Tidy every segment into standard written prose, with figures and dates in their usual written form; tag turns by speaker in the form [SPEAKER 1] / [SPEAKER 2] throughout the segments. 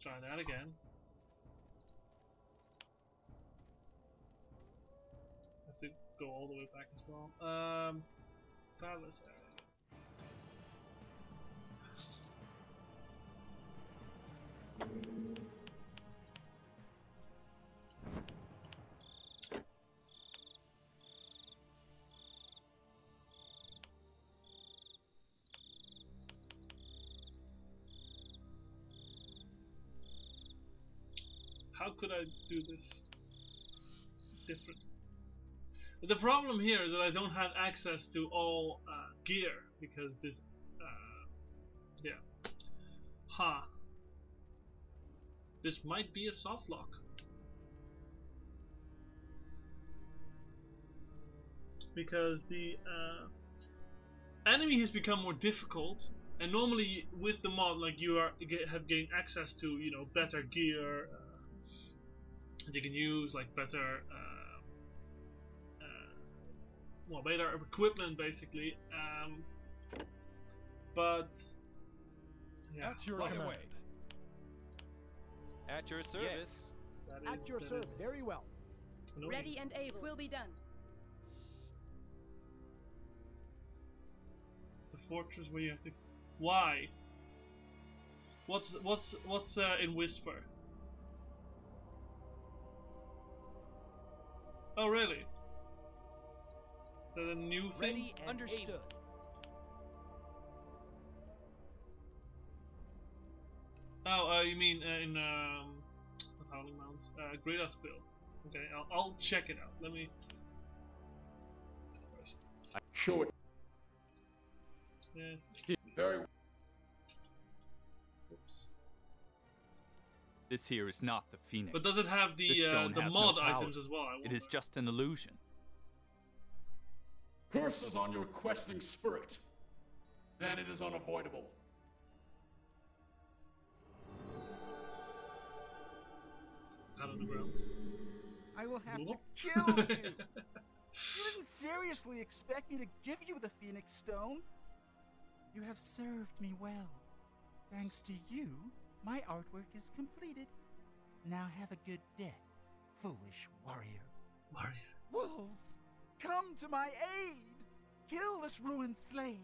[SPEAKER 1] Try that again. Have to go all the way back as well. Palace area. How could I do this different? The problem here is that I don't have access to all gear because this, yeah, this might be a soft lock. Because the enemy has become more difficult, and normally with the mod, like you have gained access to, you know, better gear that you can use, like better well, better equipment basically, but yeah.
[SPEAKER 2] At your command.
[SPEAKER 3] At your service.
[SPEAKER 1] Yes.
[SPEAKER 2] At your service. Very well.
[SPEAKER 1] Annoying.
[SPEAKER 4] Ready and able. Will be done.
[SPEAKER 1] The fortress where you have to. Why? What's in Whisper? Oh really? Is that a new thing?
[SPEAKER 3] Ready and understood. Able.
[SPEAKER 1] Oh, you mean in Howling Mountains, Greatersville. Okay, I'll check it out. Let me first.
[SPEAKER 5] Show it.
[SPEAKER 1] Yes.
[SPEAKER 5] Very.
[SPEAKER 1] Oops.
[SPEAKER 6] This here is not the Phoenix.
[SPEAKER 1] But does it have the mod items as well?
[SPEAKER 6] It is just an illusion.
[SPEAKER 5] Curses on your questing spirit. Then it is unavoidable.
[SPEAKER 1] Out on the ground.
[SPEAKER 2] I will have to kill you. You didn't seriously expect me to give you the Phoenix Stone. You have served me well. Thanks to you, my artwork is completed. Now have a good death, foolish warrior. Wolves, come to my aid! Kill this ruined slave!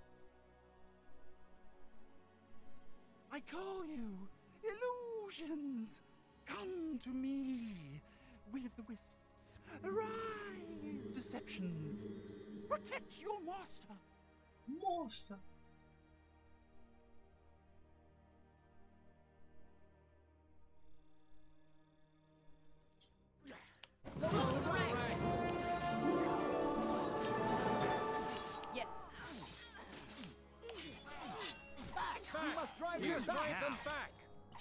[SPEAKER 2] I call you, illusions! Come to me, with the wisps. Arise, deceptions! Protect your master!
[SPEAKER 1] Master!
[SPEAKER 4] Yes.
[SPEAKER 2] Back! We must drive them back!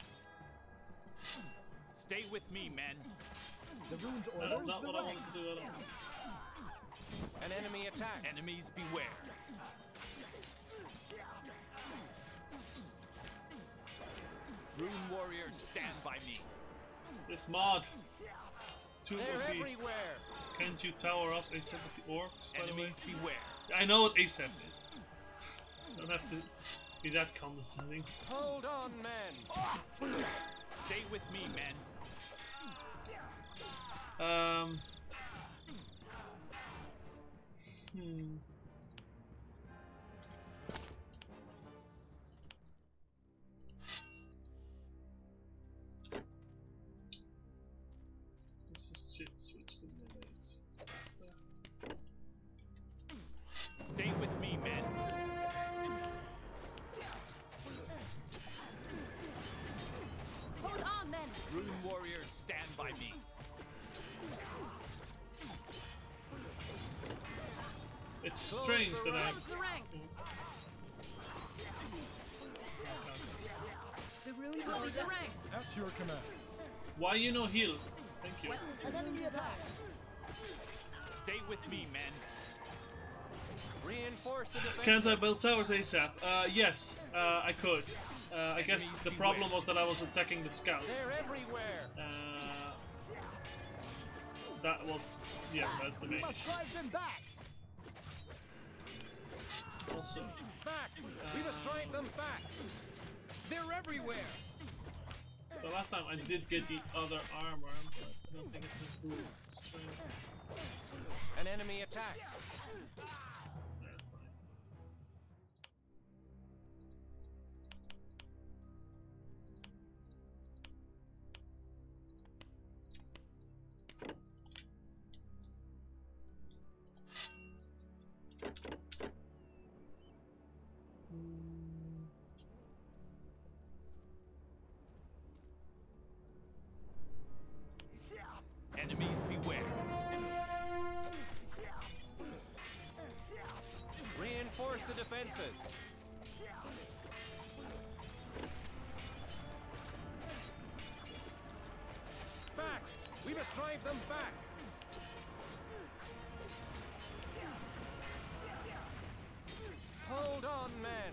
[SPEAKER 6] Stay with me, men.
[SPEAKER 2] The runes
[SPEAKER 1] That's not what I wanted to do at all.
[SPEAKER 3] An enemy attack.
[SPEAKER 6] Enemies beware. Rune warriors, stand by me.
[SPEAKER 1] This mod.
[SPEAKER 3] They're everywhere.
[SPEAKER 1] Can't you tower up ASAP with the orcs?
[SPEAKER 6] Enemies beware.
[SPEAKER 1] I know what ASAP is. Don't have to be that condescending.
[SPEAKER 3] Hold on, men.
[SPEAKER 6] Stay with me, men.
[SPEAKER 1] Let's just switch the minutes.
[SPEAKER 6] Stay with me, men.
[SPEAKER 4] Hold on, men.
[SPEAKER 6] Rune warriors, stand by me.
[SPEAKER 1] It's strange that I.
[SPEAKER 4] Close the ranks. The runes will be the ranks.
[SPEAKER 2] At your command.
[SPEAKER 1] Why you no heal? Thank you.
[SPEAKER 2] An enemy attack!
[SPEAKER 6] Stay with me, men.
[SPEAKER 3] Reinforce the defense.
[SPEAKER 1] Can't I build towers ASAP? Yes, I could. I guess the problem was that I was attacking the scouts.
[SPEAKER 3] They're everywhere.
[SPEAKER 1] That was, yeah, that's the main issue.
[SPEAKER 2] Drive them back!
[SPEAKER 1] Also,
[SPEAKER 3] Back. We must drive them back. They're everywhere.
[SPEAKER 1] last time I did get the other armor, but I don't think it's improved strength.
[SPEAKER 3] An enemy attack.
[SPEAKER 1] Yeah, fine.
[SPEAKER 6] Enemies beware.
[SPEAKER 3] Reinforce the defenses. Back! We must drive them back! Hold on, men!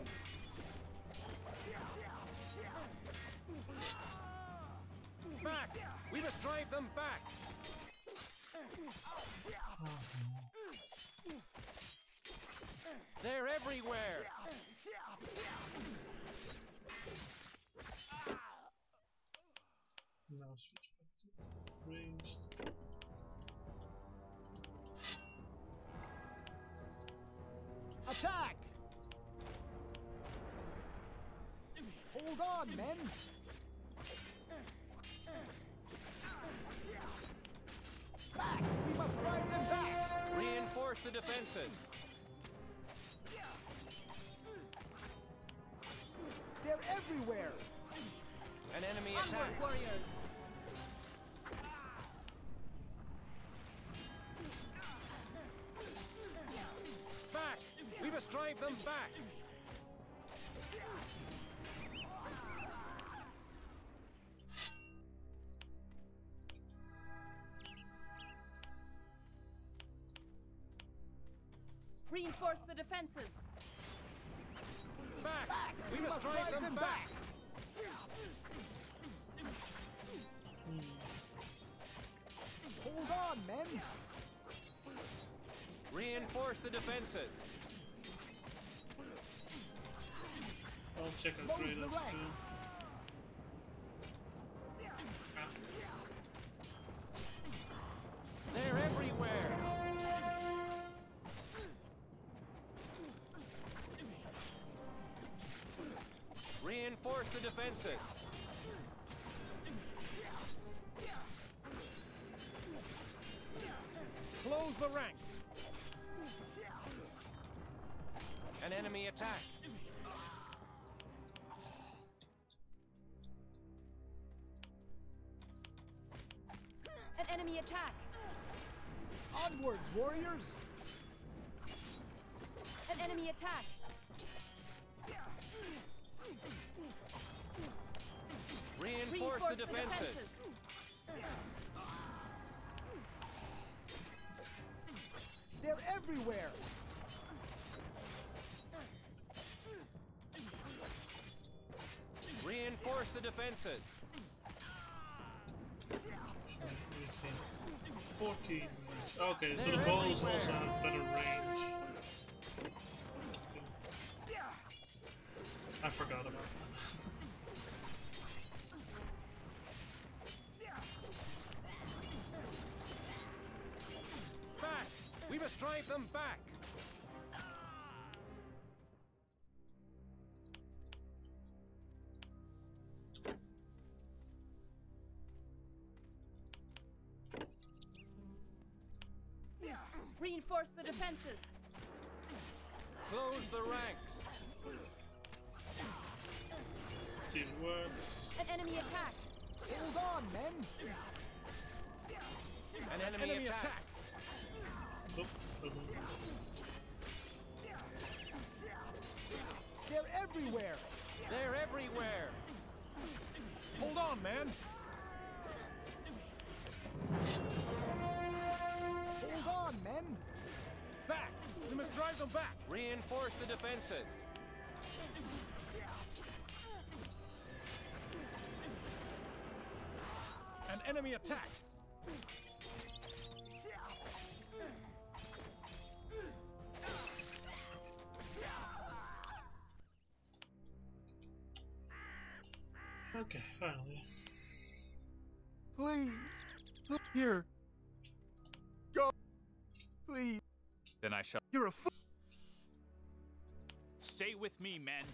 [SPEAKER 3] Back! We must drive them back! They're everywhere!
[SPEAKER 1] Now switch back to ranged.
[SPEAKER 2] Attack! Hold on, men! Back! We must drive them back!
[SPEAKER 3] Reinforce the defenses!
[SPEAKER 2] They're everywhere!
[SPEAKER 3] An enemy
[SPEAKER 4] Onward,
[SPEAKER 3] attack!
[SPEAKER 4] warriors.
[SPEAKER 3] Back! We must drive them back!
[SPEAKER 4] Reinforce the defenses.
[SPEAKER 3] Back! We must drive them back!
[SPEAKER 2] Hold on, men!
[SPEAKER 3] Reinforce the defenses!
[SPEAKER 1] I'll check on
[SPEAKER 2] Close
[SPEAKER 1] Kratos
[SPEAKER 2] the
[SPEAKER 1] too.
[SPEAKER 2] ranks!
[SPEAKER 1] After this.
[SPEAKER 3] They're everywhere! Reinforce the defenses! Close the ranks! An enemy attack!
[SPEAKER 4] An enemy attack.
[SPEAKER 2] Onwards, warriors!
[SPEAKER 4] An enemy attack.
[SPEAKER 3] Reinforce the defenses!
[SPEAKER 2] They're everywhere!
[SPEAKER 3] Reinforce the defenses!
[SPEAKER 1] Let me see. 14 range. Okay, so the bows also have better range. I forgot about that.
[SPEAKER 3] Back! We must drive them back!
[SPEAKER 4] Reinforce the defenses.
[SPEAKER 3] Close the ranks!
[SPEAKER 1] Let's see if it works.
[SPEAKER 4] An enemy attack.
[SPEAKER 2] Hold on, men!
[SPEAKER 3] An enemy attack!
[SPEAKER 1] Nope, doesn't.
[SPEAKER 2] They're everywhere!
[SPEAKER 3] They're everywhere! Hold on, man!
[SPEAKER 2] Hold on, men!
[SPEAKER 3] Back! We must drive them back! Reinforce the defenses! An enemy attack!
[SPEAKER 1] Okay, finally.
[SPEAKER 2] Please. Here. Go. Please.
[SPEAKER 6] Then I shall.
[SPEAKER 2] You're a fool.
[SPEAKER 6] Stay with me, men.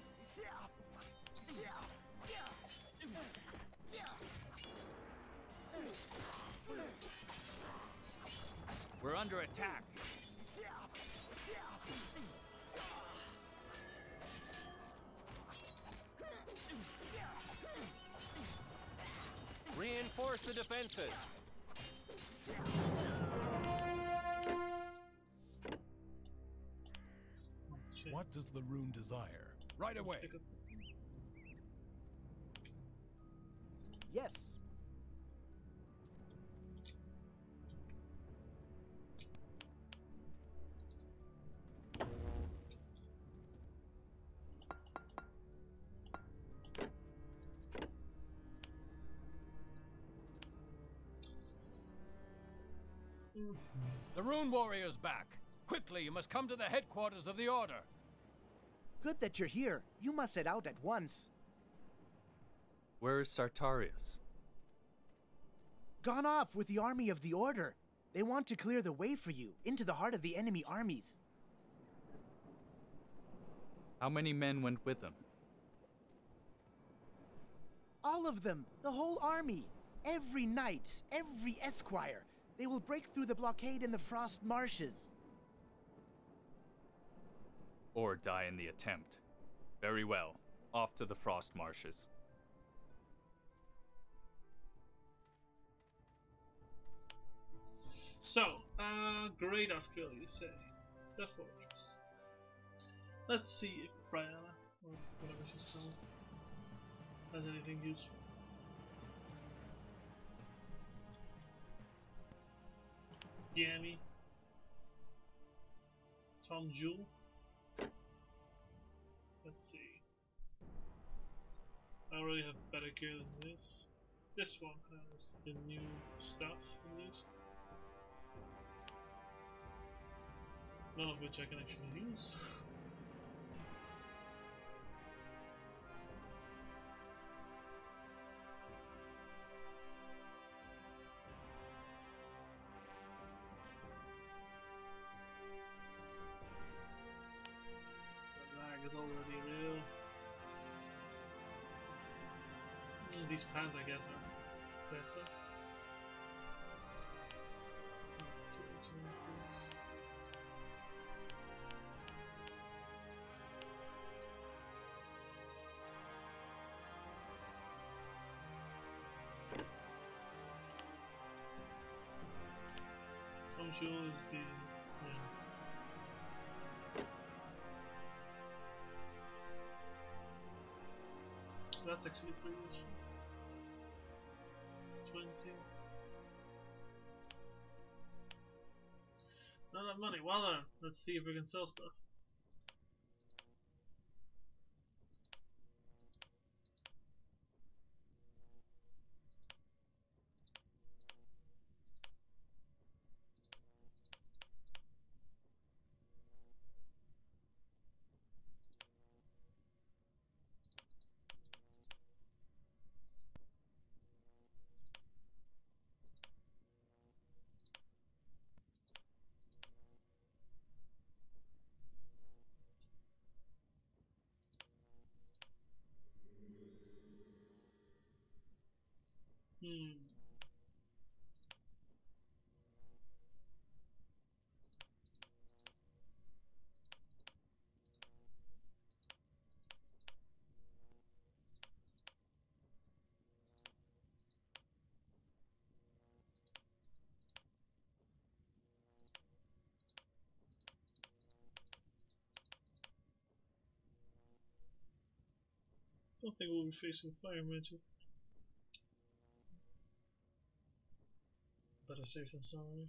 [SPEAKER 6] We're under attack.
[SPEAKER 3] Reinforce the defenses.
[SPEAKER 1] Shit.
[SPEAKER 5] What does the rune desire? Right away.
[SPEAKER 1] Pick up.
[SPEAKER 2] Yes.
[SPEAKER 3] The Rune Warrior's back. Quickly, you must come to the headquarters of the Order.
[SPEAKER 2] Good that you're here. You must set out at once.
[SPEAKER 6] Where is Sartarius?
[SPEAKER 2] Gone off with the army of the Order. They want to clear the way for you into the heart of the enemy armies.
[SPEAKER 6] How many men went with him?
[SPEAKER 2] All of them. The whole army. Every knight, every esquire. They will break through the blockade in the Frost Marshes.
[SPEAKER 6] Or die in the attempt. Very well. Off to the Frost Marshes.
[SPEAKER 1] So, great Australia, you say. The fortress. Let's see if Brianna, or whatever she's called, has anything useful. Yami. Tom Jewel. Let's see. I already have better gear than this. This one has the new stuff at least. None of which I can actually use. The lag is already real. These pants, I guess, are better. Tom Jewel is the that's actually pretty useful. 20. Not that money. Well done. Let's see if we can sell stuff. Don't think we'll be facing fire magic. Better safe than sorry.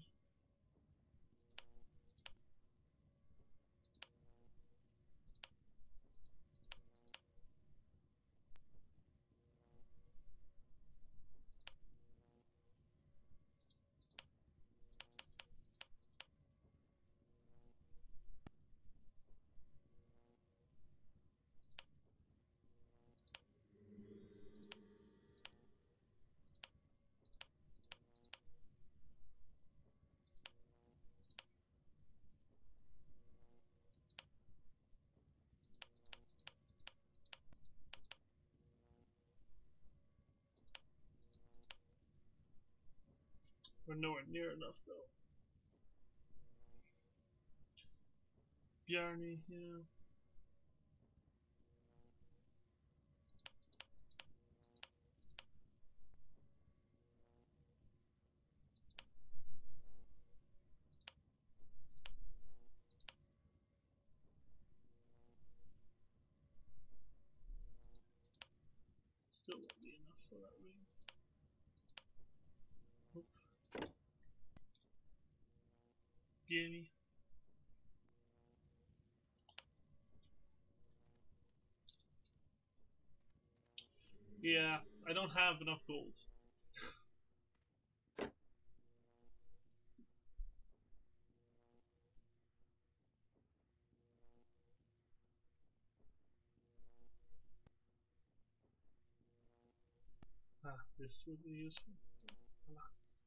[SPEAKER 1] We're nowhere near enough though. Bjarni, yeah. Still won't be enough for that ring. Nope. Bjarni. Yeah, I don't have enough gold. Ah, this would be useful, but alas.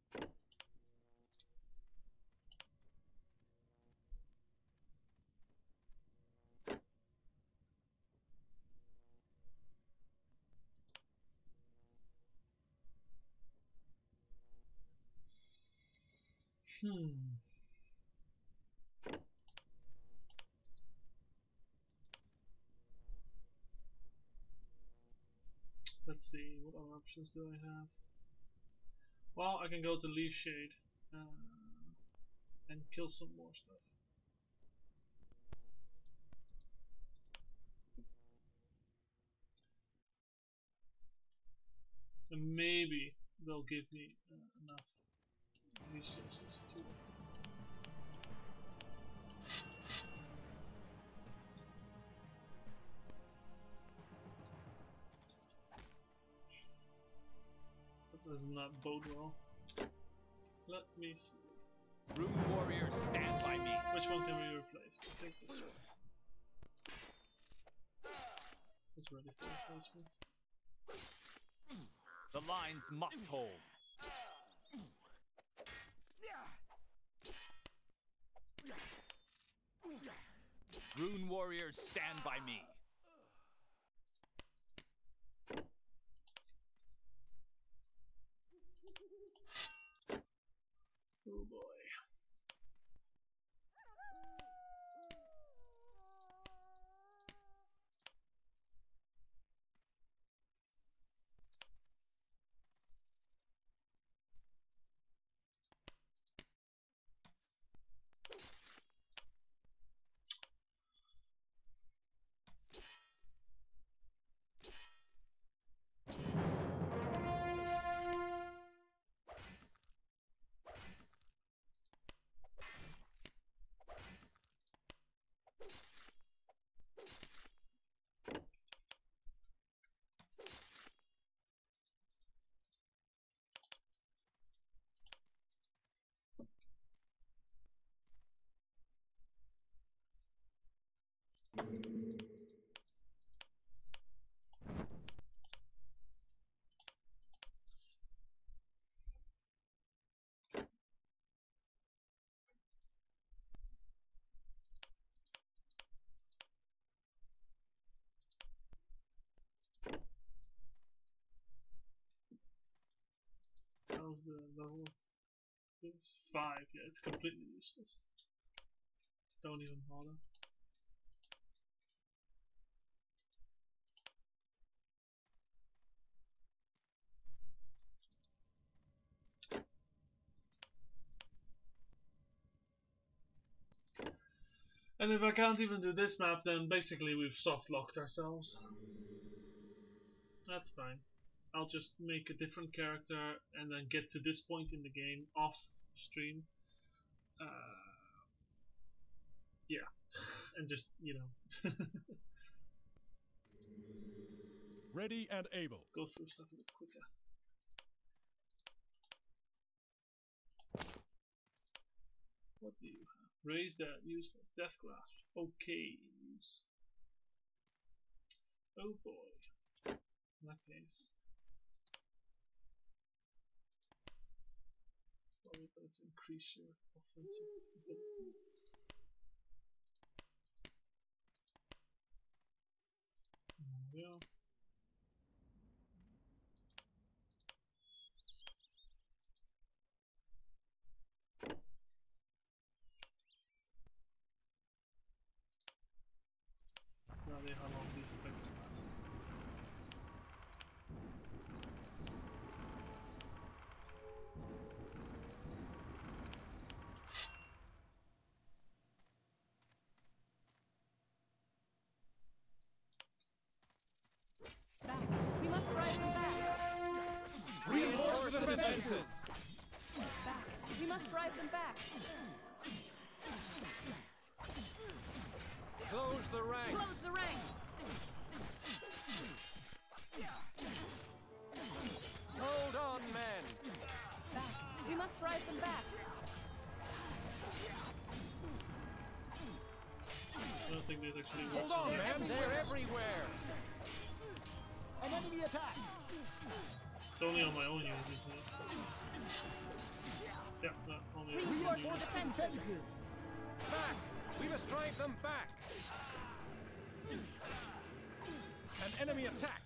[SPEAKER 1] Let's see, what other options do I have? Well, I can go to Leaf Shade and kill some more stuff. And maybe they'll give me enough resources to work with. That does not bode well. Let me see.
[SPEAKER 3] Rune warriors, stand by me.
[SPEAKER 1] Which one can we replace? I think this one. It's ready for replacement.
[SPEAKER 3] The lines must hold. Rune warriors, stand by me.
[SPEAKER 1] Oh boy. How's the level of this? 5, yeah, it's completely useless. Don't even bother. And if I can't even do this map, then basically we've soft locked ourselves. That's fine. I'll just make a different character and then get to this point in the game off stream. Yeah, and just, you know,
[SPEAKER 5] Ready and able.
[SPEAKER 1] go through stuff a bit quicker. What do you have? Raise that, useless. Death Grasp. Okay, use. Oh boy. In that case. Probably better to increase your offensive abilities. There we go.
[SPEAKER 3] defenses!
[SPEAKER 4] Back. We must drive them back.
[SPEAKER 3] Close the ranks!
[SPEAKER 4] Close the ranks.
[SPEAKER 3] Hold on, men!
[SPEAKER 4] Back. We must drive them back.
[SPEAKER 1] I don't think this actually works.
[SPEAKER 3] Hold on, men! They're everywhere!
[SPEAKER 2] An enemy attack!
[SPEAKER 1] It's only on my own unit, isn't it? Yeah, no, only on my own
[SPEAKER 2] Reinforce
[SPEAKER 1] unit.
[SPEAKER 2] defenses!
[SPEAKER 3] Back! We must drive them back! An enemy attack!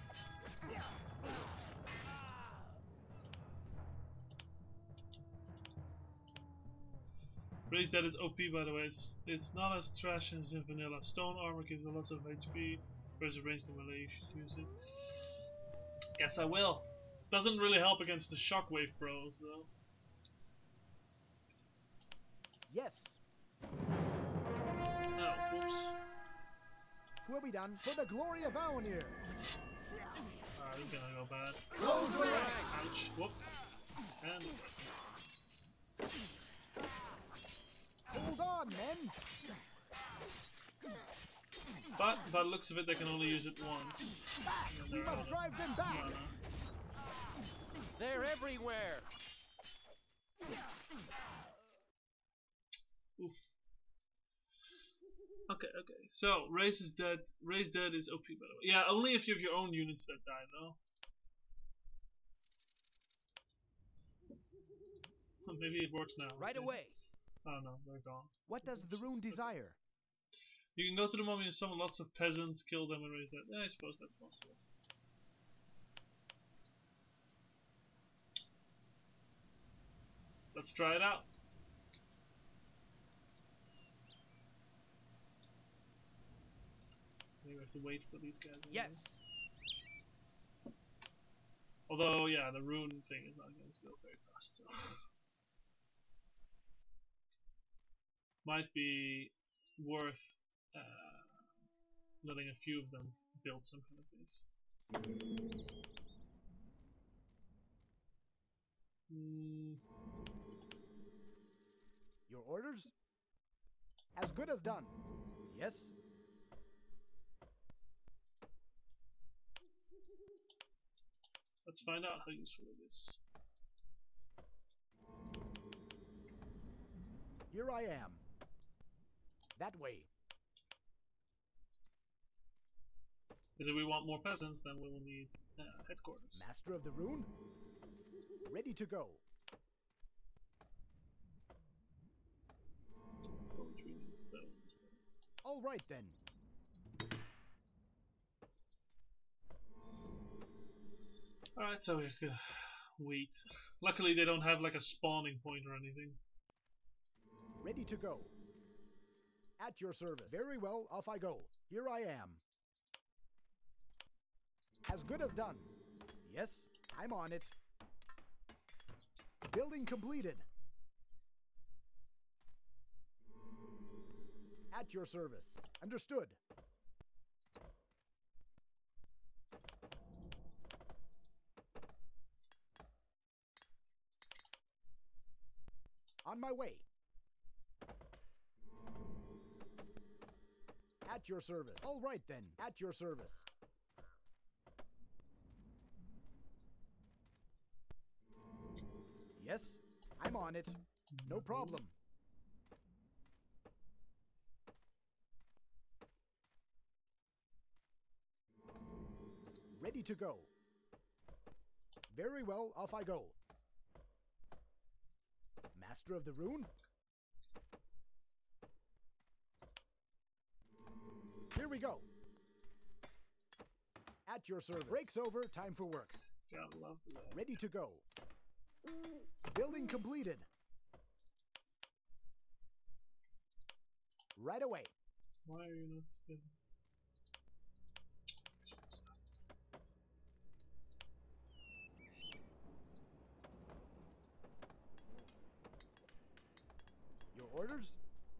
[SPEAKER 1] Raise that is OP, by the way. It's not as trash as in vanilla. Stone armor gives a lot of HP. Whereas a ranged melee, you should use it. Guess I will. Doesn't really help against the shockwave bros, though.
[SPEAKER 2] Yes.
[SPEAKER 1] Oh, whoops.
[SPEAKER 2] Will be done for the glory of Aonir.
[SPEAKER 1] Ah, this is gonna go bad.
[SPEAKER 3] Close the ranks!
[SPEAKER 1] Ouch. Whoop. And
[SPEAKER 2] Hold on, men!
[SPEAKER 1] but by the looks of it, they can only use it once.
[SPEAKER 2] Back!
[SPEAKER 1] And
[SPEAKER 2] We
[SPEAKER 1] they're out
[SPEAKER 2] must
[SPEAKER 1] of
[SPEAKER 2] drive them back!
[SPEAKER 1] mana.
[SPEAKER 3] They're everywhere!
[SPEAKER 1] Oof. Okay, okay. So raise is dead. Raise dead is OP, by the way. Yeah, only if you have your own units that die, though. Maybe it works now.
[SPEAKER 3] Right
[SPEAKER 1] Okay.
[SPEAKER 3] away!
[SPEAKER 1] Oh no, they're gone.
[SPEAKER 2] What does the rune desire?
[SPEAKER 1] You can go to the mummy and summon lots of peasants, kill them, and raise that. Yeah, I suppose that's possible. Let's try it out. Maybe we have to wait for these guys. anyway.
[SPEAKER 3] Yes!
[SPEAKER 1] Although, yeah, the rune thing is not going to go very fast, so. Might be worth letting a few of them build some kind of base.
[SPEAKER 2] Your orders? As good as done. Yes?
[SPEAKER 1] Let's find out how useful it is.
[SPEAKER 2] Here I am. That way.
[SPEAKER 1] Because if we want more peasants, then we will need headquarters.
[SPEAKER 2] Master of the rune? Ready to go.
[SPEAKER 1] Poetry and stone.
[SPEAKER 2] All right then.
[SPEAKER 1] Alright, so we have to wait. Luckily they don't have like a spawning point or anything.
[SPEAKER 2] Ready to go. At your service. Very well, off I go. Here I am. As good as done. Yes, I'm on it. Building completed. At your service. Understood. On my way. At your service. All right then. At your service. Yes, I'm on it. No problem. Ready to go. Very well, off I go. Master of the rune? Here we go. At your service. Break's over, time for work.
[SPEAKER 1] Gotta love that.
[SPEAKER 2] Ready to go. Building completed. Right away.
[SPEAKER 1] Why are you not together? I should stop.
[SPEAKER 2] Your orders?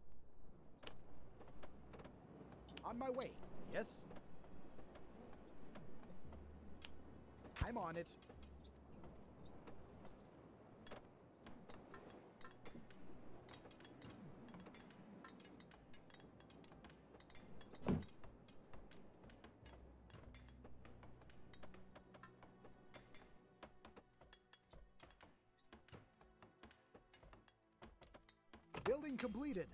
[SPEAKER 2] On my way. Yes? I'm on it. Building completed.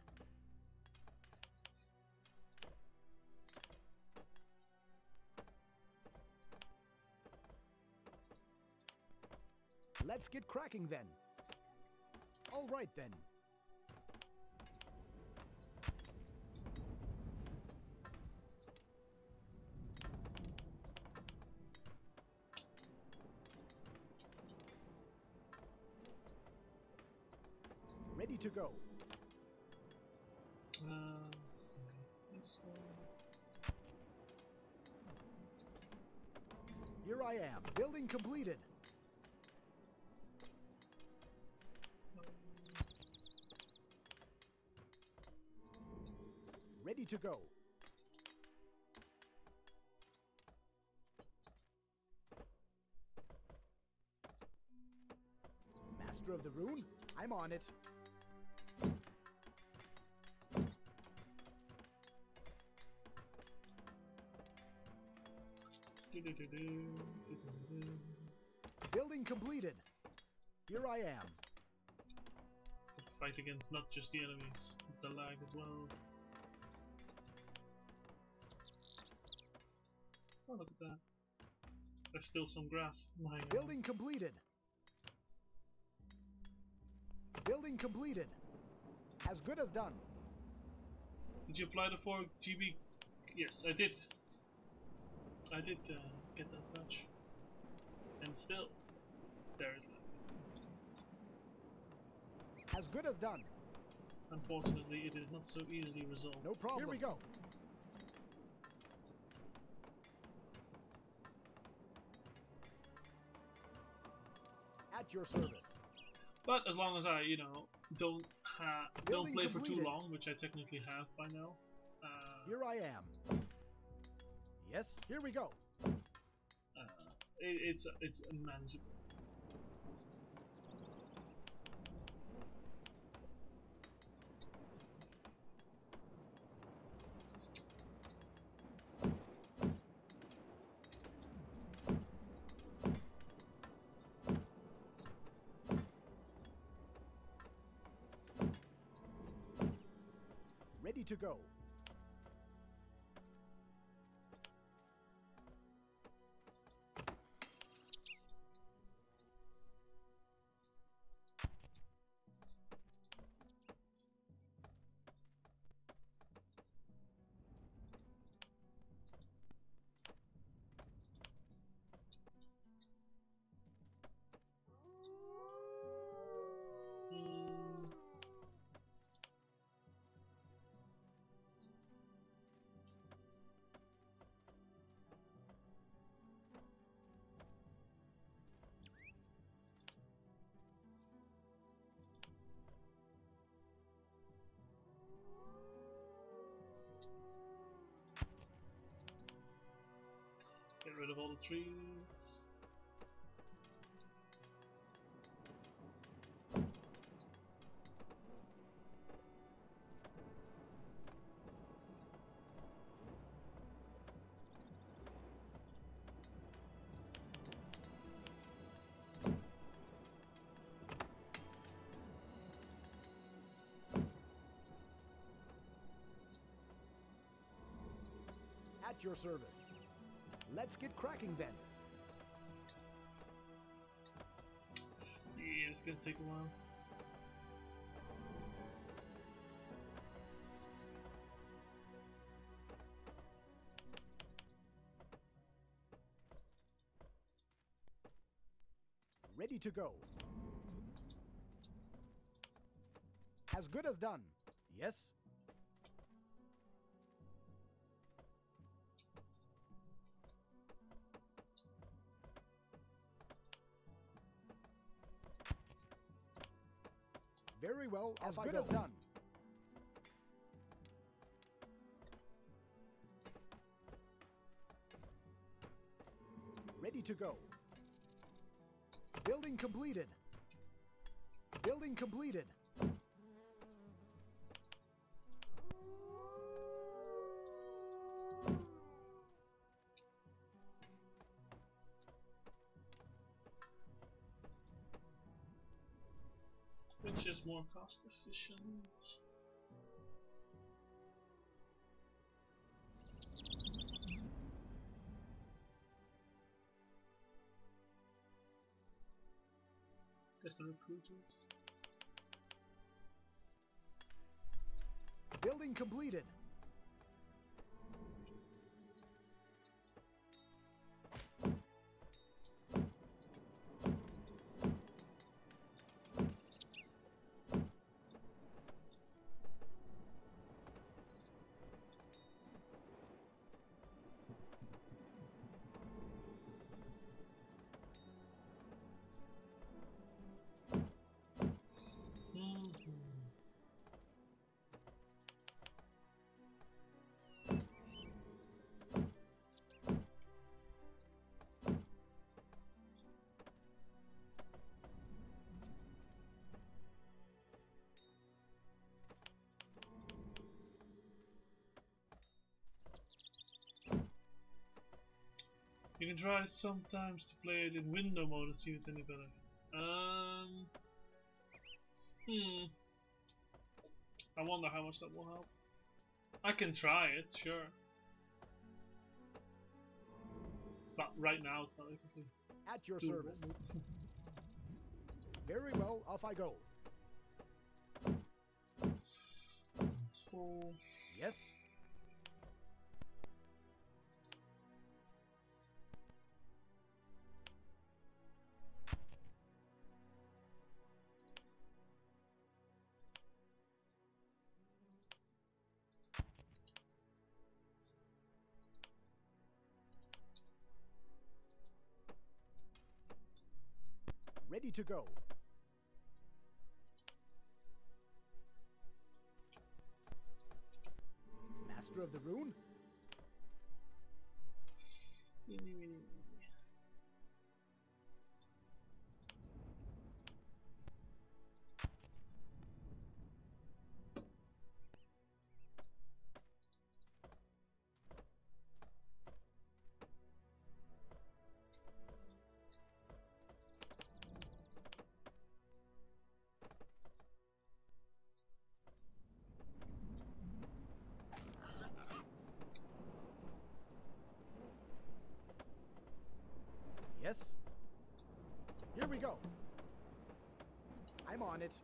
[SPEAKER 2] Let's get cracking then. All right then. Ready to go.
[SPEAKER 1] Let's see. This one.
[SPEAKER 2] Here I am. Building completed. Ready to go. Master of the Rune, I'm on it. Building completed. Here I am.
[SPEAKER 1] Fight against not just the enemies, with the lag as well. Oh, look at that. There's still some grass lying around.
[SPEAKER 2] Building completed. Building completed. As good as done.
[SPEAKER 1] Did you apply the 4 GB? Yes, I did. I did get that patch. And still, there is lag.
[SPEAKER 2] As good as done.
[SPEAKER 1] Unfortunately, it is not so easily resolved.
[SPEAKER 2] No problem. Here we go. At your service.
[SPEAKER 1] But as long as I, you know, don't play for too
[SPEAKER 2] completed.
[SPEAKER 1] long, which I technically have by now.
[SPEAKER 2] Here I am. Yes, here we go.
[SPEAKER 1] It's manageable.
[SPEAKER 2] Ready to go.
[SPEAKER 1] Get rid of all the trees.
[SPEAKER 2] At your service. Let's get cracking then.
[SPEAKER 1] Yeah, it's gonna take a while.
[SPEAKER 2] Ready to go. As good as done. Yes. Very well, as good as done. Ready to go. Building completed. Building completed.
[SPEAKER 1] which is more cost efficient. Guess the recruiters.
[SPEAKER 2] Building completed.
[SPEAKER 1] You can try sometimes to play it in window mode and see if it's any better. I wonder how much that will help. I can try it, sure. But right now it's not exactly
[SPEAKER 2] At your
[SPEAKER 1] doable.
[SPEAKER 2] service. Very well, off I go.
[SPEAKER 1] It's full.
[SPEAKER 2] Yes. Ready to go. Master of the Rune? Yes. Here we go. I'm on it.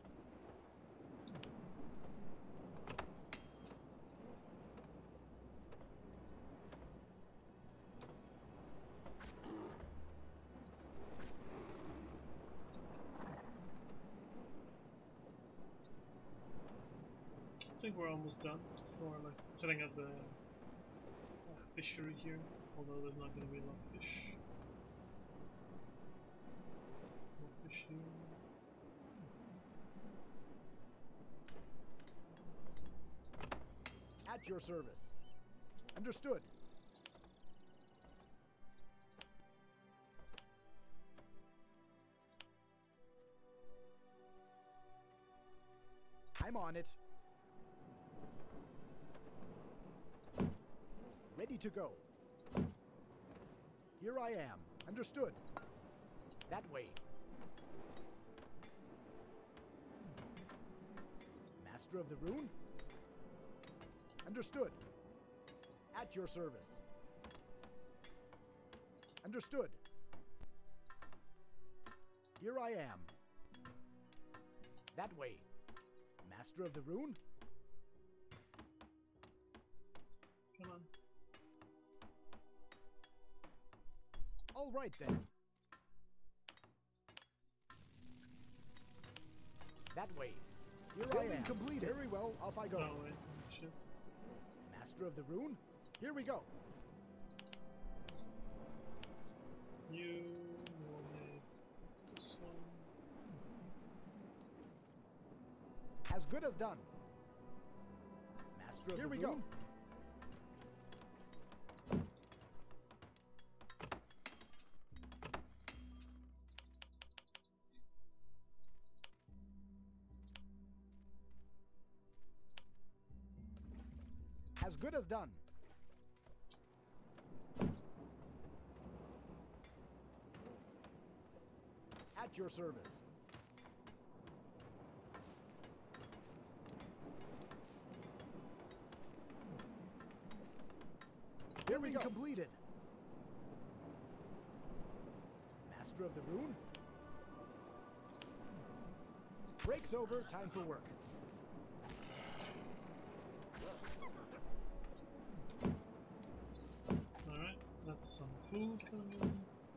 [SPEAKER 1] I think we're almost done for like setting up the fishery here, although there's not going to be a lot of fish. More fish here.
[SPEAKER 2] At your service. Understood. I'm on it. Ready to go. Here I am. Understood. That way. Master of the Rune? Understood. At your service. Understood. Here I am. That way. Master of the Rune?
[SPEAKER 1] Come on.
[SPEAKER 2] All right then. That way. Here I am. Completed. Very well, off I go.
[SPEAKER 1] Oh wait, shit.
[SPEAKER 2] Master of the Rune? Here we go.
[SPEAKER 1] You will make this one.
[SPEAKER 2] As good as done. Master of the Rune? Here we go. As good as done. At your service.
[SPEAKER 7] completed. Master of the Rune. Break's over, time for work.
[SPEAKER 1] Alright, that's some food coming in.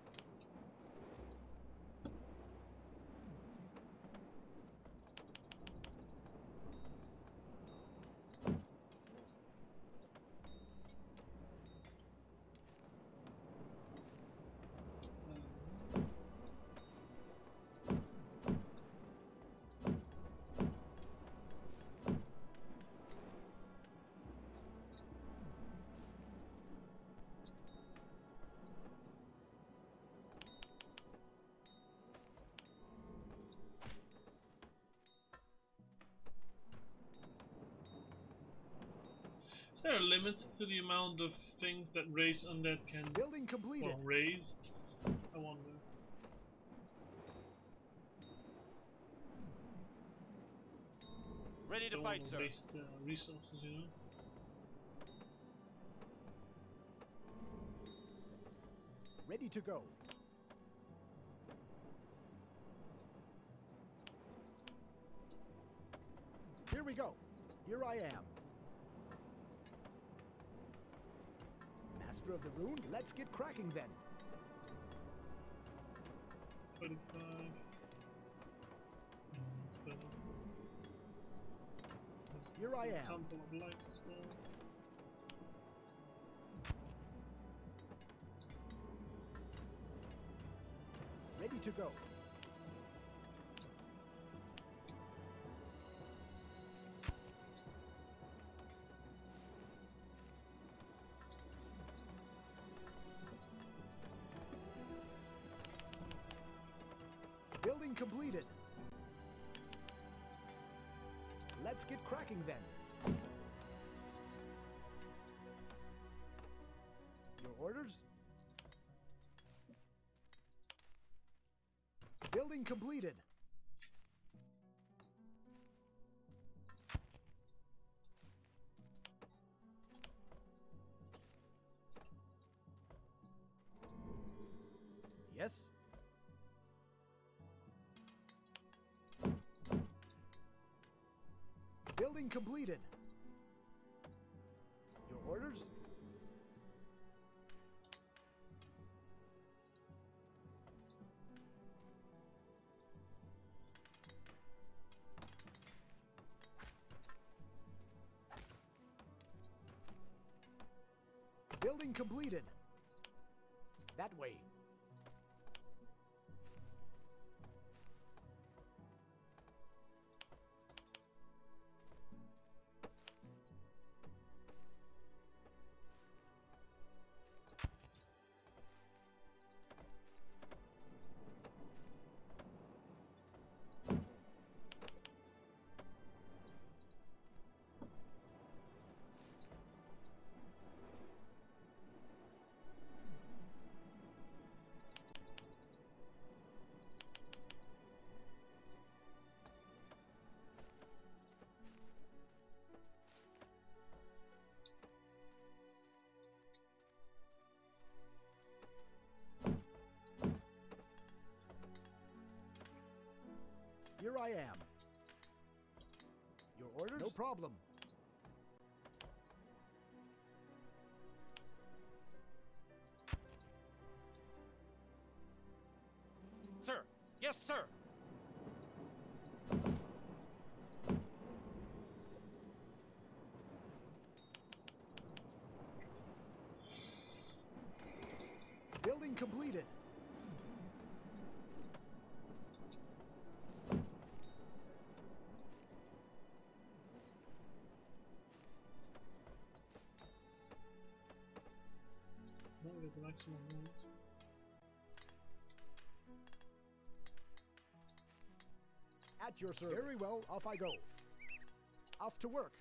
[SPEAKER 1] Is there a limit to the amount of things that raise undead can
[SPEAKER 7] Building completed.
[SPEAKER 1] raise? I wonder.
[SPEAKER 3] Ready to
[SPEAKER 1] Don't
[SPEAKER 3] fight,
[SPEAKER 1] wanna
[SPEAKER 3] sir.
[SPEAKER 1] waste resources, you know.
[SPEAKER 7] Ready to go. Here we go. Here I am. Master of the Rune, let's get cracking then.
[SPEAKER 1] 25. It's better.
[SPEAKER 7] Here I am.
[SPEAKER 1] Temple of Light as well.
[SPEAKER 7] Ready to go. Building completed. Let's get cracking then. Your orders? Building completed. Yes. Building completed. Your orders? Building completed. That way. Here I am. Your orders? No problem.
[SPEAKER 3] Sir. Yes, sir.
[SPEAKER 7] Building completed.
[SPEAKER 1] Don't get the maximum amount.
[SPEAKER 7] At your service. Very well, off I go. Off to work.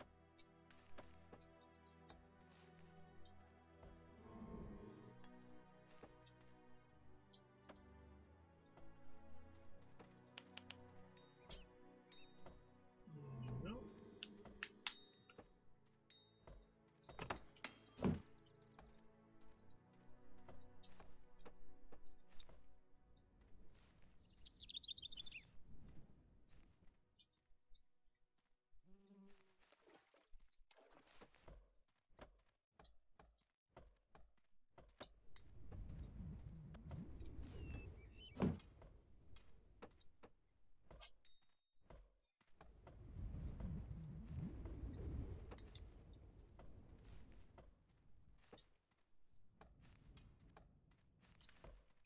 [SPEAKER 1] No.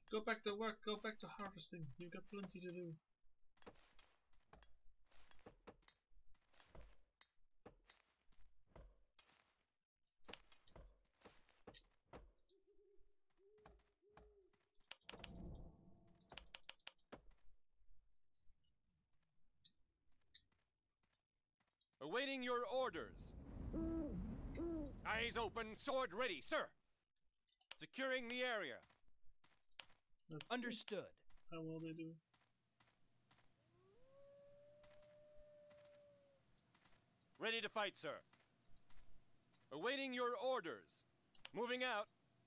[SPEAKER 1] Go back to work, go back to harvesting. You've got plenty to do.
[SPEAKER 8] Awaiting your orders. Eyes open, sword ready, sir. Securing the area.
[SPEAKER 1] Let's
[SPEAKER 2] Understood.
[SPEAKER 1] see how well they do.
[SPEAKER 8] Ready to fight, sir. Awaiting your orders. Moving out.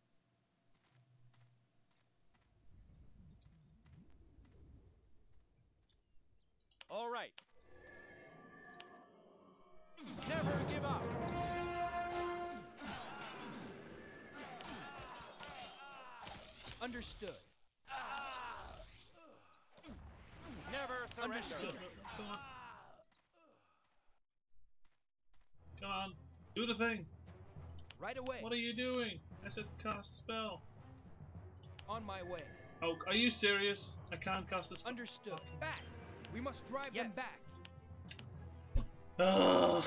[SPEAKER 8] All right. Never give up.
[SPEAKER 2] Understood.
[SPEAKER 8] Never surrender.
[SPEAKER 2] Understood.
[SPEAKER 1] Come on, do the thing.
[SPEAKER 2] Right away.
[SPEAKER 1] What are you doing? I said cast spell.
[SPEAKER 2] On my way.
[SPEAKER 1] Oh, are you serious? I can't cast a spell.
[SPEAKER 2] Understood. Back. We must drive them back.
[SPEAKER 1] Ugh.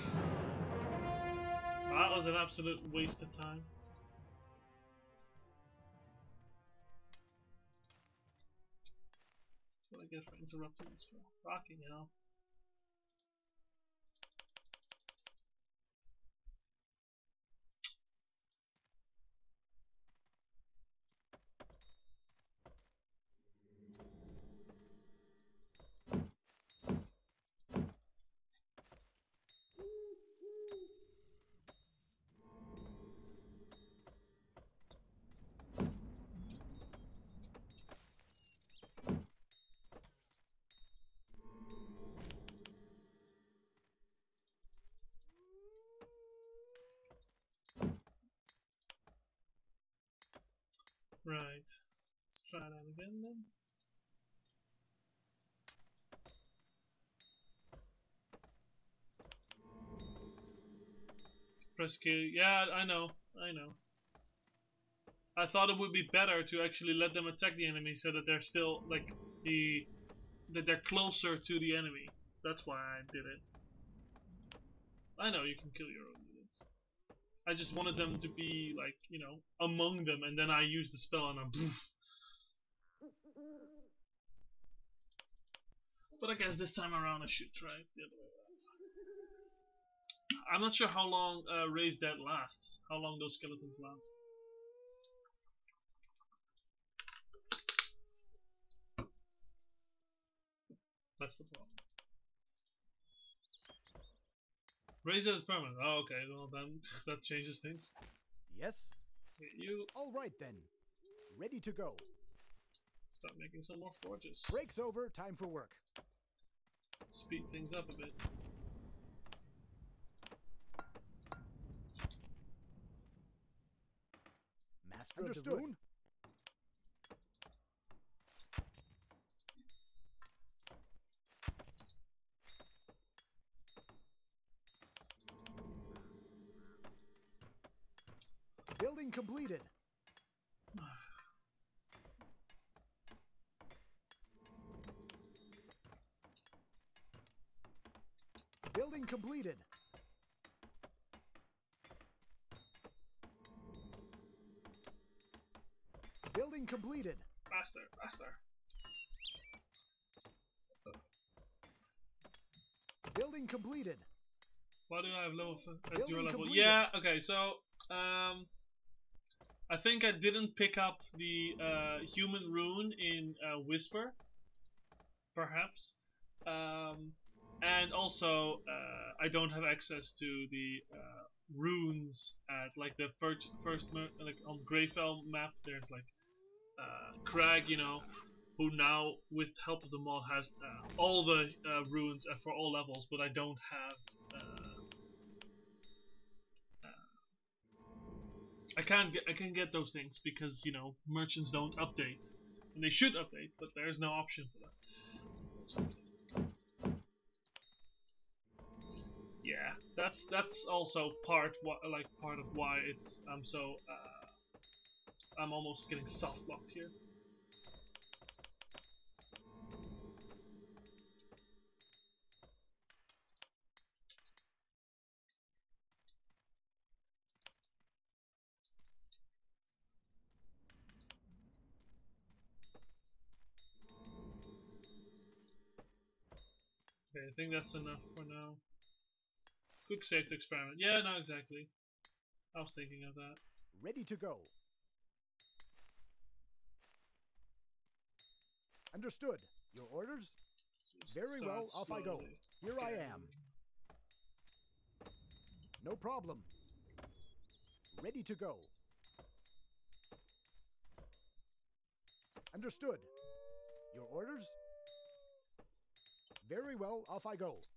[SPEAKER 1] That was an absolute waste of time. That's what I get for interrupting this spell. Fucking hell. Right. Let's try that again then. Press Q. Yeah, I know. I thought it would be better to actually let them attack the enemy so that they're still like that they're closer to the enemy. That's why I did it. I know you can kill your own units. I just wanted them to be like, you know, among them, and then I use the spell and I'm poof. But I guess this time around I should try it the other way around. I'm not sure how long Raise Dead lasts. How long those skeletons last. That's the problem. Raise Dead is permanent. Oh, okay. Well, then that changes things.
[SPEAKER 7] Yes?
[SPEAKER 1] Okay, you
[SPEAKER 7] All right then. Ready to go.
[SPEAKER 1] start making some more forges.
[SPEAKER 7] Break's over. Time for work.
[SPEAKER 1] Speed things up a bit.
[SPEAKER 7] Master of the rune. Building completed. Building completed. Building completed.
[SPEAKER 1] Faster, faster.
[SPEAKER 7] Building completed.
[SPEAKER 1] Why do I have level at
[SPEAKER 7] Building
[SPEAKER 1] your level?
[SPEAKER 7] completed.
[SPEAKER 1] Yeah, okay, so I think I didn't pick up the human rune in Whisper, perhaps. And also I don't have access to the runes at like the first like on Greyfell map. There's like Crag, you know, who now with help of the mod has all the runes for all levels, but I don't have. I can't get those things because, you know, merchants don't update, and they should update, but there's no option for that. Yeah, that's also part of why it's I'm almost getting soft locked here. Okay, I think that's enough for now. Quick save to experiment. Yeah, no, exactly. I was thinking of that.
[SPEAKER 7] Ready to go. Understood. Your orders? Very well, off I go. Here I am. No problem. Ready to go. Understood. Your orders? Very well, off I go.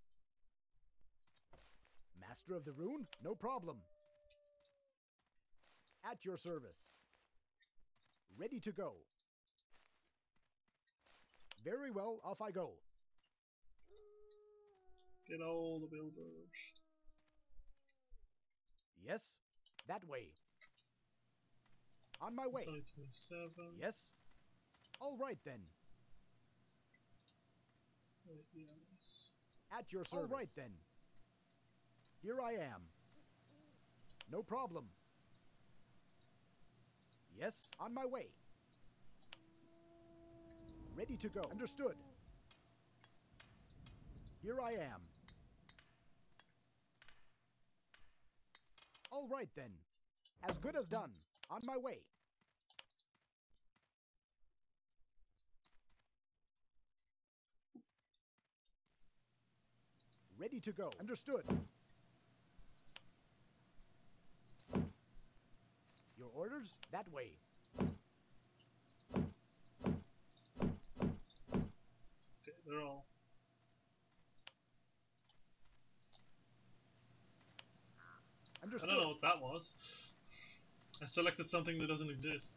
[SPEAKER 7] Master of the Rune? No problem. At your service. Ready to go. Very well, off I go.
[SPEAKER 1] Get all the builders.
[SPEAKER 7] Yes, that way. On my way.
[SPEAKER 1] It's only 27.
[SPEAKER 7] Yes. All right then.
[SPEAKER 1] Yes.
[SPEAKER 7] At your service. All right then. Here I am. No problem. Yes, on my way. Ready to go. Understood. Here I am. All right then. As good as done. On my way. Ready to go. Understood. Your orders? That way.
[SPEAKER 1] Okay, they're all.
[SPEAKER 7] Understood.
[SPEAKER 1] I don't know what that was. I selected something that doesn't exist.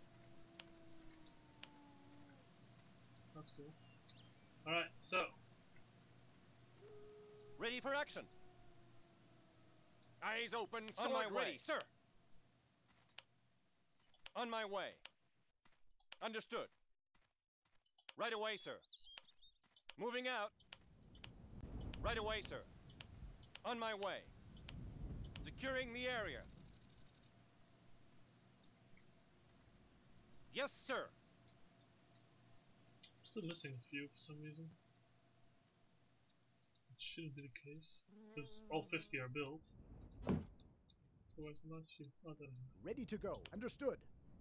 [SPEAKER 1] That's cool. Alright, so.
[SPEAKER 8] Ready for action. Eyes open, sword ready, sir. On my way. Understood. Right away, sir. Moving out. Right away, sir. On my way. Securing the area. Yes, sir.
[SPEAKER 1] Still missing a few for some reason. It shouldn't be the case, because all 50 are built. So where's the last few? Oh, there.
[SPEAKER 7] Ready to go. Understood.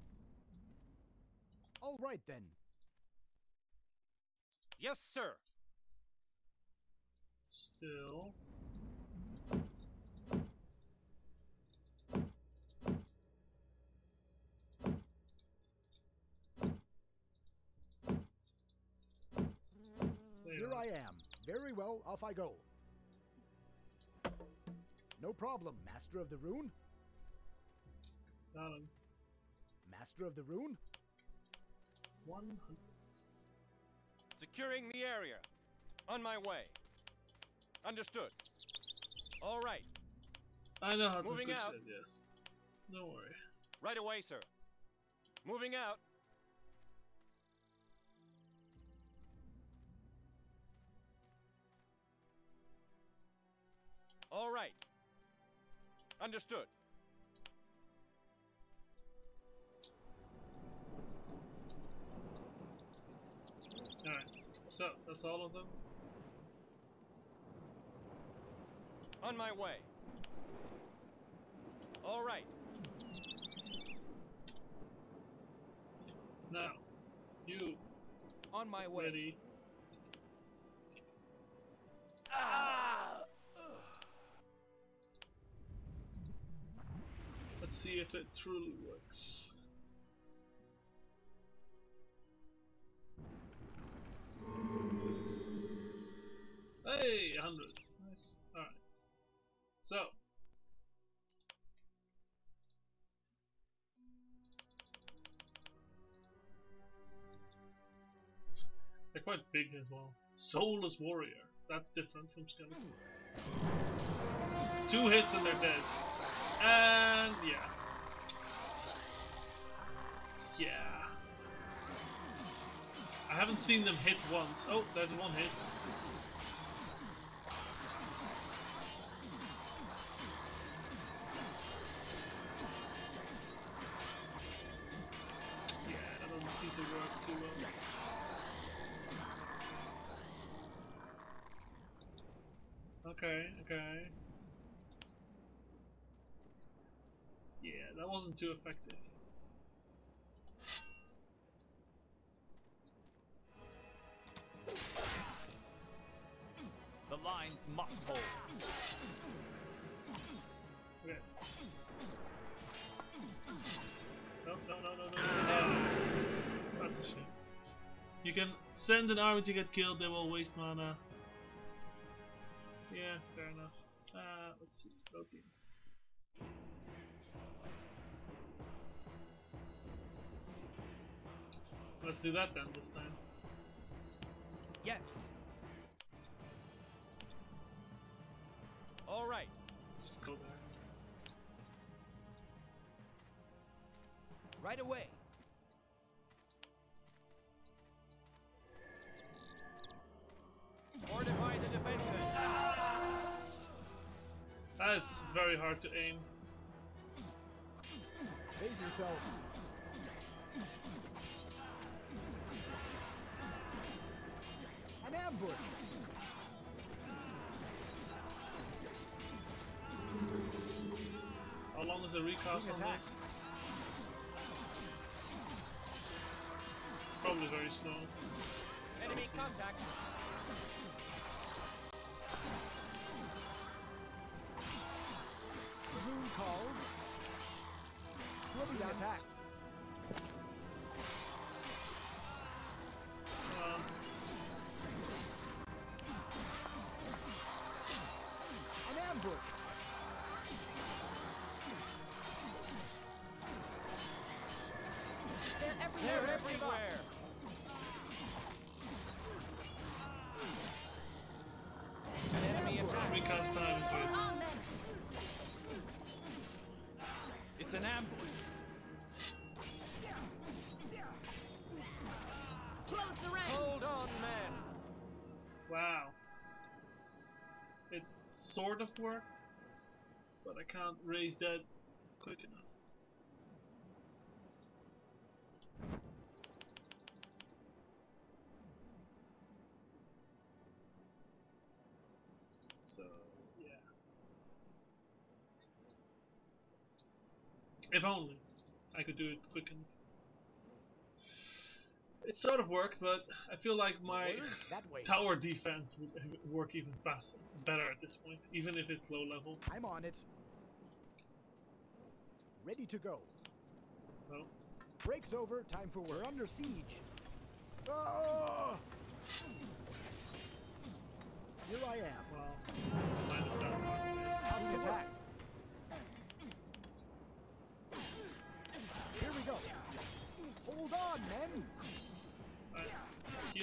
[SPEAKER 7] All right then.
[SPEAKER 8] Yes, sir.
[SPEAKER 1] Still.
[SPEAKER 7] Here I am. Very well, off I go. No problem. Master of the Rune?
[SPEAKER 1] Got him.
[SPEAKER 7] Master of the Rune?
[SPEAKER 1] 100.
[SPEAKER 8] Securing the area. On my way. Understood. All right.
[SPEAKER 1] I know how to
[SPEAKER 8] Moving
[SPEAKER 1] fix
[SPEAKER 8] out.
[SPEAKER 1] it, yes. Don't worry.
[SPEAKER 8] Right away, sir. Moving out. All right. Understood.
[SPEAKER 1] Alright, so that's all of them.
[SPEAKER 8] On my way. All right.
[SPEAKER 1] Now, you
[SPEAKER 3] On my way.
[SPEAKER 1] ready? Let's see if it truly works. Hey, 100. Nice. Alright. So. They're quite big as well. Soulless Warrior. That's different from Skeletons. 2 hits and they're dead. And yeah. Yeah. I haven't seen them hit once. Oh, there's one hit. Yeah, that doesn't seem to work too well. Okay, okay. Yeah, that wasn't too effective.
[SPEAKER 3] The lines must hold.
[SPEAKER 1] Okay. No, no, no, no, no, no. That's a shame. You can send an army to get killed, they will waste mana. Yeah, fair enough. Let's see. Go team. Let's do that then this time.
[SPEAKER 3] Yes.
[SPEAKER 8] All right.
[SPEAKER 1] Just go there.
[SPEAKER 3] Right away.
[SPEAKER 8] Fortify the defenses.
[SPEAKER 1] That is very hard to aim.
[SPEAKER 7] Save yourself. An ambush.
[SPEAKER 1] How long is the recast on this? Probably very slow.
[SPEAKER 8] Enemy contact.
[SPEAKER 7] The rune calls. We'll be attacked. An ambush.
[SPEAKER 4] They're everywhere.
[SPEAKER 8] They're everywhere. An enemy attack.
[SPEAKER 1] Recast time is
[SPEAKER 4] Hold
[SPEAKER 1] waiting.
[SPEAKER 4] on then.
[SPEAKER 3] It's an ambush.
[SPEAKER 4] Close the ranks.
[SPEAKER 8] Hold on, men.
[SPEAKER 1] Wow. It sort of worked, but I can't raise that quick enough. So, yeah. If only I could do it quick enough. It sort of worked, but I feel like my
[SPEAKER 7] Orders that way.
[SPEAKER 1] tower defense would work even faster, better at this point, even if it's low level.
[SPEAKER 7] I'm on it. Ready to go.
[SPEAKER 1] Well,
[SPEAKER 7] Breaks over. Time for we're under siege. Oh! Here I am.
[SPEAKER 1] well, minus that part, yes.
[SPEAKER 7] Being attacked. Here we go. Hold on, men.
[SPEAKER 1] Q.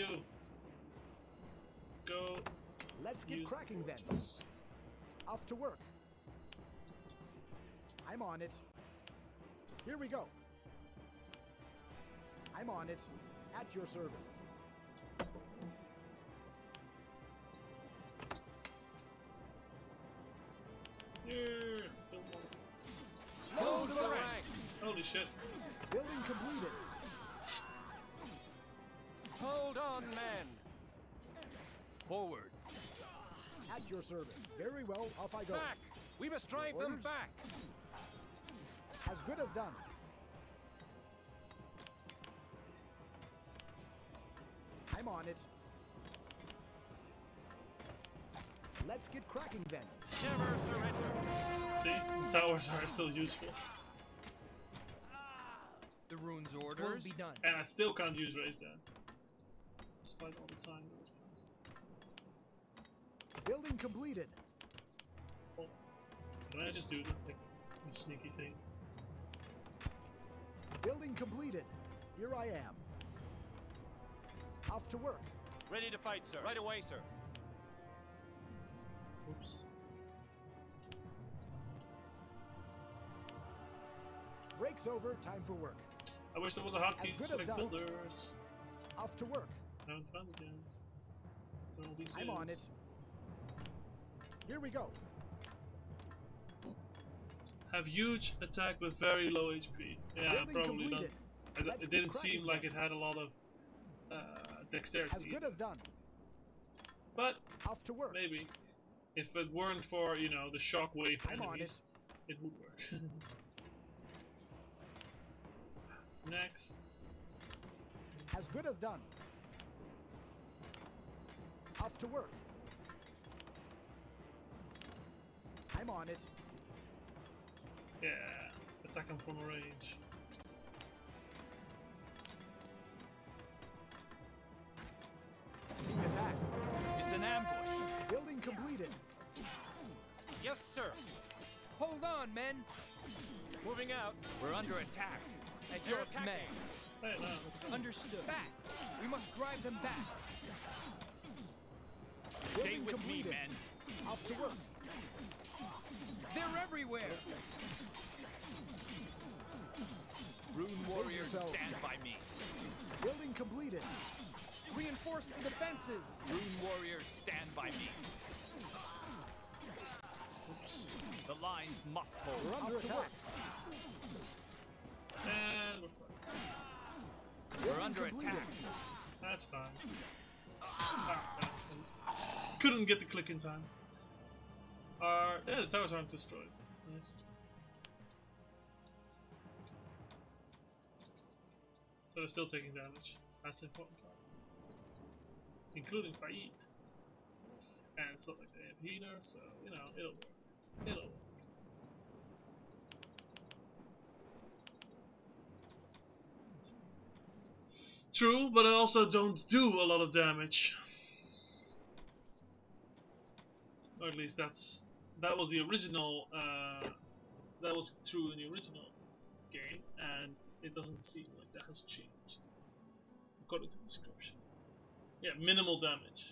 [SPEAKER 1] Go.
[SPEAKER 7] Let's get
[SPEAKER 1] use
[SPEAKER 7] cracking
[SPEAKER 1] the
[SPEAKER 7] then.
[SPEAKER 1] fortress.
[SPEAKER 7] Off to work. I'm on it. Here we go. I'm on it. At your service.
[SPEAKER 1] Yeah, build more.
[SPEAKER 8] Close the ranks.
[SPEAKER 1] Holy shit.
[SPEAKER 7] Building completed.
[SPEAKER 8] Hold on, men.
[SPEAKER 3] Forwards.
[SPEAKER 7] At your service. Very well. Off I go.
[SPEAKER 8] Back. We must drive them
[SPEAKER 7] Orders?
[SPEAKER 8] back.
[SPEAKER 7] As good as done. I'm on it. Let's get cracking then.
[SPEAKER 8] Never surrender.
[SPEAKER 1] See, the towers are still useful.
[SPEAKER 3] The rune's orders. Will be done.
[SPEAKER 1] And I still can't use raise that. Despite all the time that's passed.
[SPEAKER 7] Building completed.
[SPEAKER 1] Oh, can I just do that? Like, the sneaky thing.
[SPEAKER 7] Building completed. Here I am. Off to work.
[SPEAKER 8] Ready to fight, sir. Right away, sir.
[SPEAKER 1] Oops.
[SPEAKER 7] Breaks over. Time for work.
[SPEAKER 1] I wish there was a hotkey
[SPEAKER 7] good
[SPEAKER 1] to
[SPEAKER 7] as
[SPEAKER 1] select
[SPEAKER 7] done.
[SPEAKER 1] builders.
[SPEAKER 7] Off to work.
[SPEAKER 1] I haven't found it yet. Still all these
[SPEAKER 7] I'm on it.
[SPEAKER 1] years.
[SPEAKER 7] Here we go.
[SPEAKER 1] Have huge attack with very low HP. Yeah,
[SPEAKER 7] Building
[SPEAKER 1] probably not.
[SPEAKER 7] completed. Let's
[SPEAKER 1] It
[SPEAKER 7] get
[SPEAKER 1] didn't
[SPEAKER 7] cracking
[SPEAKER 1] seem like
[SPEAKER 7] then.
[SPEAKER 1] it had a lot of dexterity.
[SPEAKER 7] As good as done.
[SPEAKER 1] But
[SPEAKER 7] Off to work.
[SPEAKER 1] maybe. If it weren't for, you know, the shockwave
[SPEAKER 7] I'm on
[SPEAKER 1] enemies, it would work. Next.
[SPEAKER 7] As good as done. Off to work. I'm on it.
[SPEAKER 1] Yeah, attack him from a range.
[SPEAKER 7] Attack.
[SPEAKER 3] It's an ambush.
[SPEAKER 7] Building completed.
[SPEAKER 8] Yes, sir.
[SPEAKER 3] Hold on, men.
[SPEAKER 8] Moving out.
[SPEAKER 3] We're under attack. At
[SPEAKER 8] They're
[SPEAKER 3] your
[SPEAKER 8] attacking.
[SPEAKER 3] command.
[SPEAKER 1] Hey, no.
[SPEAKER 3] Understood. Back. We must drive them back. Stay
[SPEAKER 7] Building
[SPEAKER 3] with
[SPEAKER 7] completed.
[SPEAKER 3] me, men.
[SPEAKER 7] Off to work.
[SPEAKER 3] They're everywhere. Rune warriors,
[SPEAKER 7] yourself.
[SPEAKER 3] stand by me.
[SPEAKER 7] Building completed.
[SPEAKER 3] Reinforce the defenses. Rune warriors, stand by me. The lines must hold.
[SPEAKER 7] We're under Off to attack. work.
[SPEAKER 1] And
[SPEAKER 3] We're under
[SPEAKER 7] completed.
[SPEAKER 3] attack.
[SPEAKER 1] that's fine. Couldn't get the click in time. Yeah, the towers aren't destroyed. That's nice. So they're still taking damage. That's the important part. Including Faid. And it's not like they have healer, so, you know, it'll work. It'll work. True, but I also don't do a lot of damage. Or at least that was the original, that was true in the original game, and it doesn't seem like that has changed, according to the description. Yeah, minimal damage.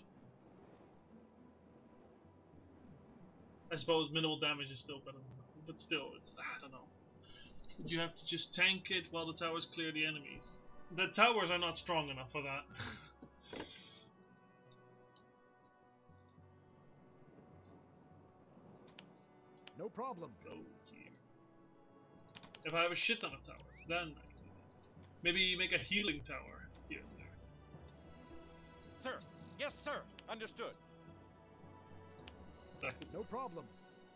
[SPEAKER 1] I suppose minimal damage is still better than nothing, but still, it's, I don't know. You have to just tank it while the towers clear the enemies. The towers are not strong enough for that.
[SPEAKER 7] No problem.
[SPEAKER 1] Go here. If I have a shit ton of towers, then I can do that. Maybe make a healing tower here and there.
[SPEAKER 8] Sir. Yes, sir. Understood.
[SPEAKER 1] That
[SPEAKER 7] No problem.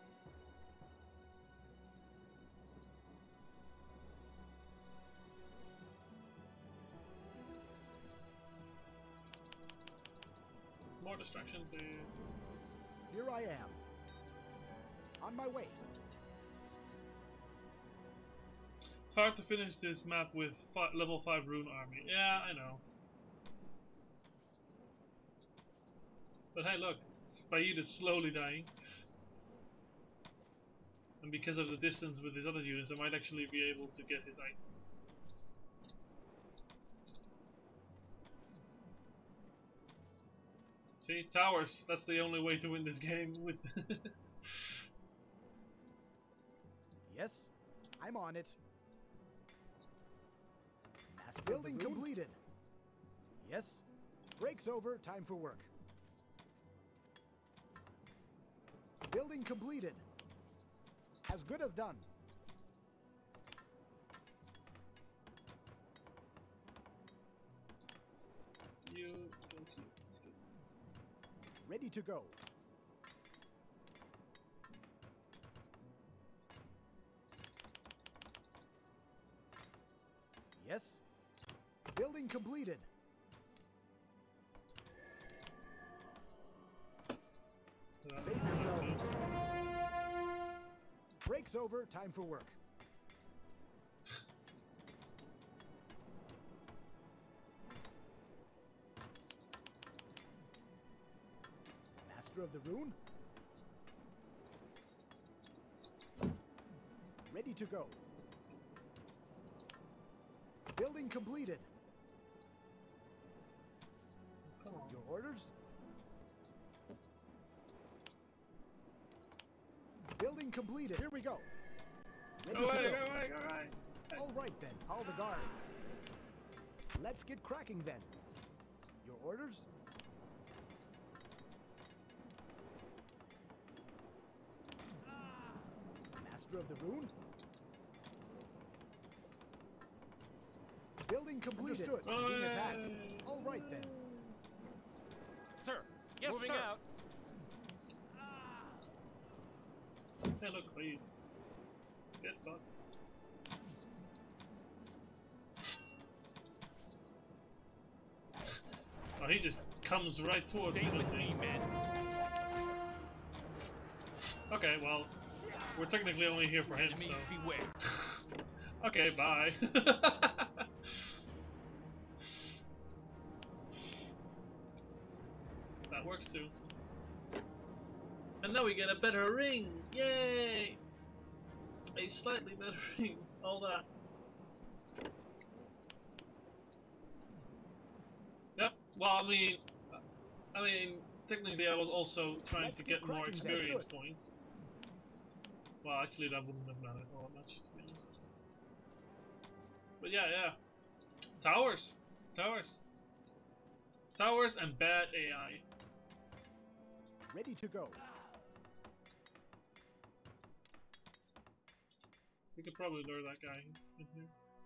[SPEAKER 1] more distraction, please.
[SPEAKER 7] Here I am. On my way.
[SPEAKER 1] It's hard to finish this map with level 5 rune army. Yeah, I know. But hey, look. Faid is slowly dying. And because of the distance with his other units, I might actually be able to get his item. See? Towers. That's the only way to win this game. With
[SPEAKER 7] Yes, I'm on it. Master building completed. Yes. Break's over. Time for work. Building completed. As good as done.
[SPEAKER 1] you go here.
[SPEAKER 7] Ready to go. Yes. Building completed. Save yourselves. Break's over. Time for work. Master of the Rune. Ready to go. Building completed.
[SPEAKER 1] Come on.
[SPEAKER 7] Your orders? Building completed. Here we go. Ready
[SPEAKER 1] Go
[SPEAKER 7] to
[SPEAKER 1] away,
[SPEAKER 7] go.
[SPEAKER 1] go away, go away.
[SPEAKER 7] All right then, call the guards. Let's get cracking then. Your orders? Master of the Rune? Building completed.
[SPEAKER 1] Understood.
[SPEAKER 7] Being attacked.
[SPEAKER 1] Hey.
[SPEAKER 7] All right then.
[SPEAKER 8] Sir. Yes, Moving sir. out.
[SPEAKER 1] Hey, look, Cleve. Get fucked. Oh, he just comes right towards me, doesn't he? Okay, well, we're technically only here for him, so... Okay, bye. That works too. And now we get a better ring! Yay! A slightly better ring. All that. Yep. Well, I mean, technically, I was also trying to get more experience points. Well, actually, that wouldn't have mattered all that much, to be honest. But yeah. Towers, and bad AI.
[SPEAKER 7] Ready to go.
[SPEAKER 1] We could probably lure that guy in here.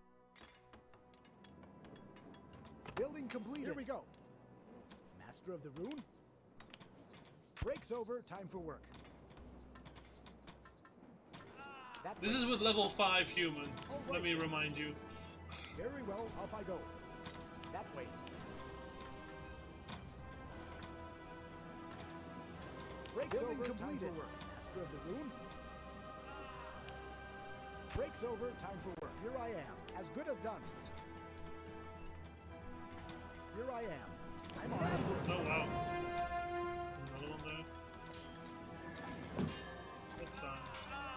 [SPEAKER 7] Building completed. Here we go. Master of the rune. Breaks over. Time for work.
[SPEAKER 1] This is with level 5 humans. Right. Let me remind you.
[SPEAKER 7] Very well. Off I go. That way. Breaks over. Time for work. Master of the rune. Breaks over. Time for work. Here I am. As good as done. Here I am. I'm on.
[SPEAKER 1] Oh wow. Another one there. That's fine.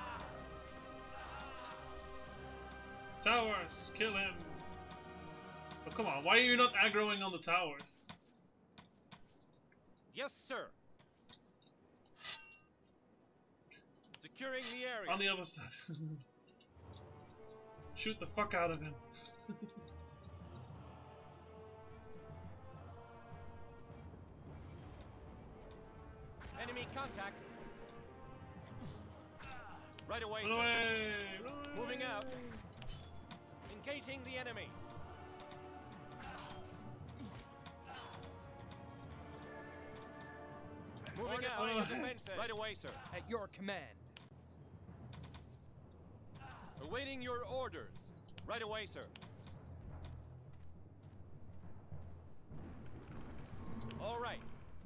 [SPEAKER 1] Towers! Kill him! Oh, come on, why are you not aggroing on the towers?
[SPEAKER 8] Yes, sir. Securing the area.
[SPEAKER 1] On the other side. Shoot the fuck out of him.
[SPEAKER 8] Enemy contact. Right away,
[SPEAKER 1] Run
[SPEAKER 8] sir.
[SPEAKER 1] away!
[SPEAKER 8] Moving out. Engaging the enemy. Moving out. Right away, sir.
[SPEAKER 3] At your command.
[SPEAKER 8] Awaiting your orders. Right away, sir. All right.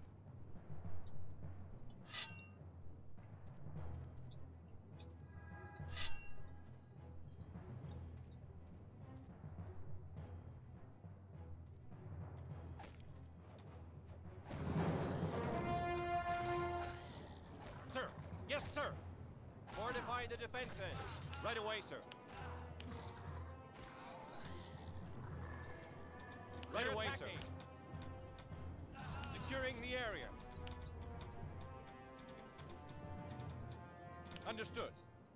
[SPEAKER 8] Sir. Yes, sir. Fortify the defense end. Right away, sir. Right away, sir. Securing the area. Understood.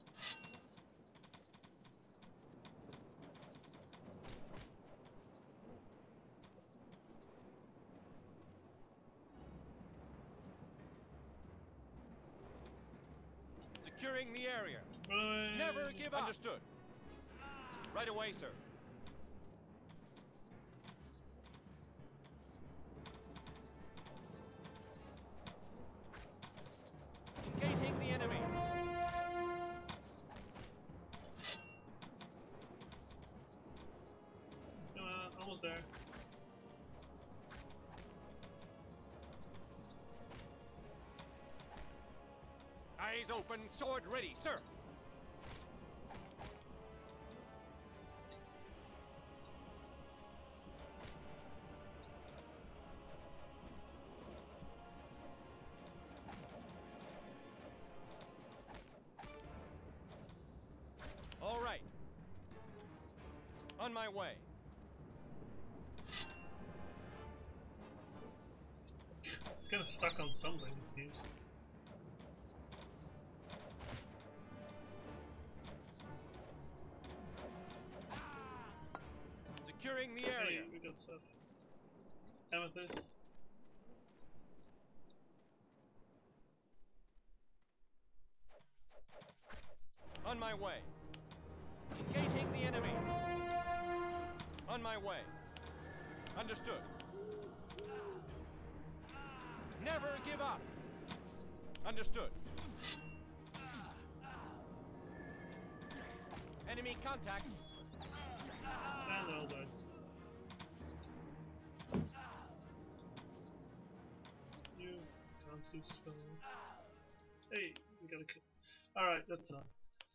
[SPEAKER 8] Securing the area. Never give up. Understood. Right away, sir. Engaging the enemy.
[SPEAKER 1] Almost there.
[SPEAKER 8] Eyes open, sword ready, sir. All right. On my way.
[SPEAKER 1] It's kind of stuck on something, it seems.
[SPEAKER 8] Securing the area.
[SPEAKER 1] Hey, we got stuff. Amethyst.
[SPEAKER 8] On my way. Engaging the enemy. On my way. Understood. Never give up. Understood.
[SPEAKER 3] Enemy contact.
[SPEAKER 1] And they'll die. You can't see spell. Hey, we gotta kill. Alright, that's enough.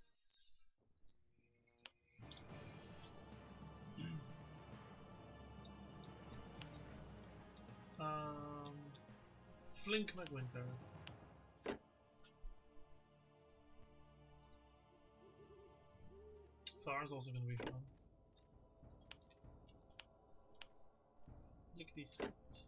[SPEAKER 1] Flink McWinter. Far's also gonna be fun. Look at these spots.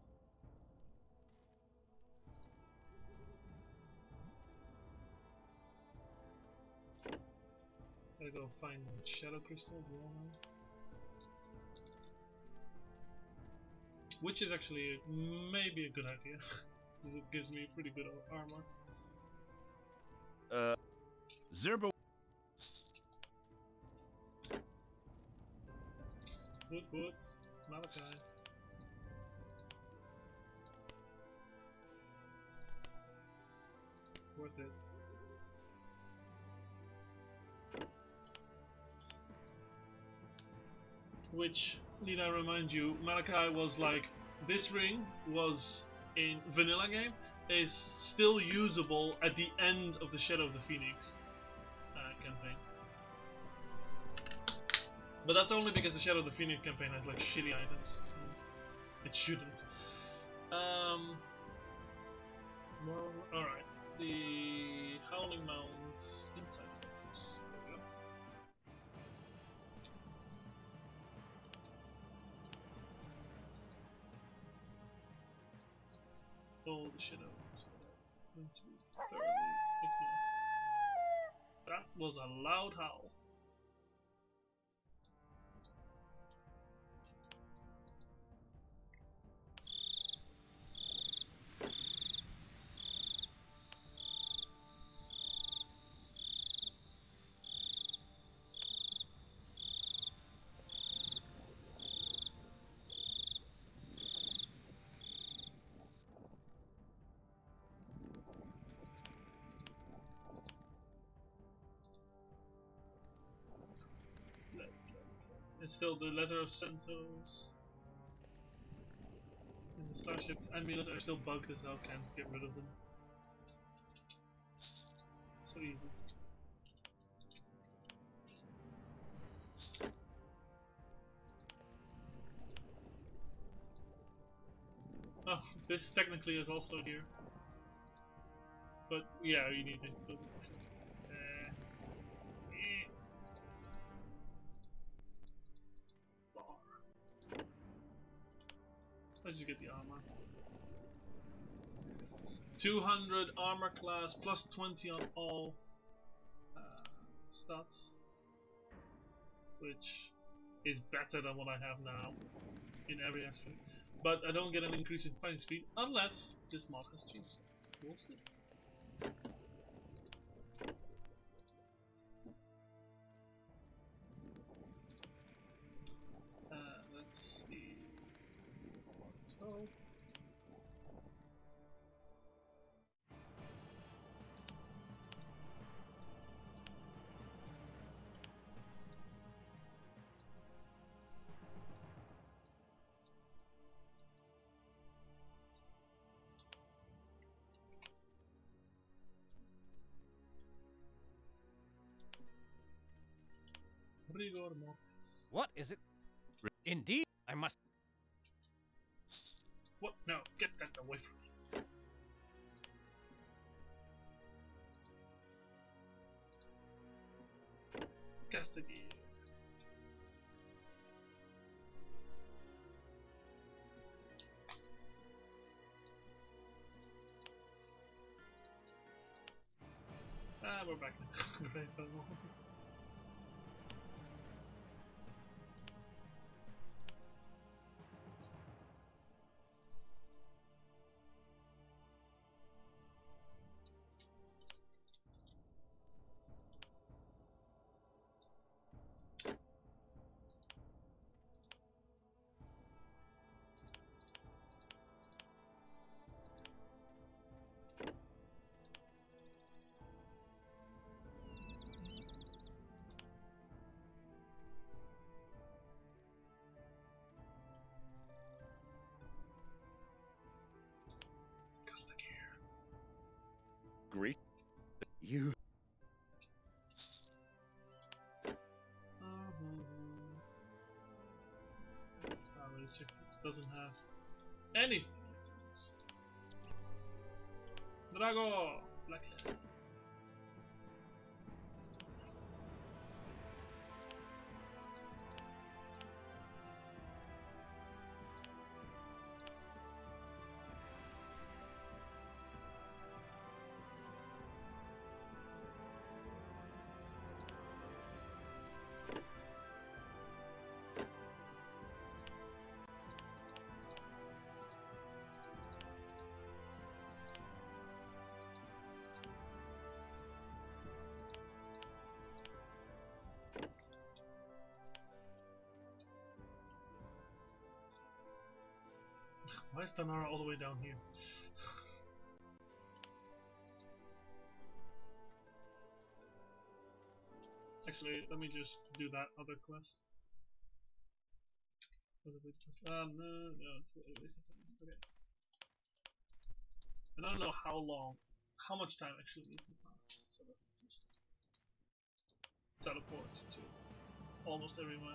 [SPEAKER 1] Gotta go find the shadow crystal as well now. Which is actually maybe a good idea, because it gives me pretty good armor.
[SPEAKER 9] Zerbo.
[SPEAKER 1] Wood, Malachi. Worth it. Which, need I remind you, Malachi was like, this ring was in vanilla game, is still usable at the end of the Shadow of the Phoenix campaign. But that's only because the Shadow of the Phoenix campaign has like shitty items, so it shouldn't. Alright, the Howling Mound inside focus. There we go. All the shadows that are going to be thoroughly ignored. That was a loud howl. It's still the Letter of Centos. And the Starship's amulet are still bugged as hell, can't get rid of them. So easy. Oh, this technically is also here. But yeah, you need to go. Let's just get the armor. 200 armor class, plus 20 on all stats, which is better than what I have now in every aspect. But I don't get an increase in fighting speed unless this mod has changed. We'll see. Let's see. 12. Rigor mortis.
[SPEAKER 3] What is it? Indeed, I must.
[SPEAKER 1] What? No, get that away from me. Custody. We're back now. Very fun.
[SPEAKER 9] great. You.
[SPEAKER 1] Check it doesn't have anything. Drago! Blackhead. Why is Tanara all the way down here? Actually, let me just do that other quest. No, it's a waste of time. Okay. And I don't know how much time actually needs to pass. So let's just teleport to almost every map.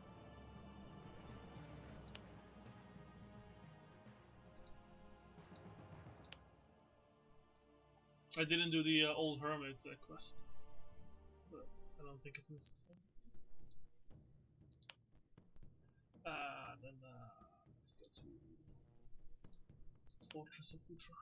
[SPEAKER 1] I didn't do the old hermit quest, but I don't think it's necessary. Then let's go to Fortress of Utra.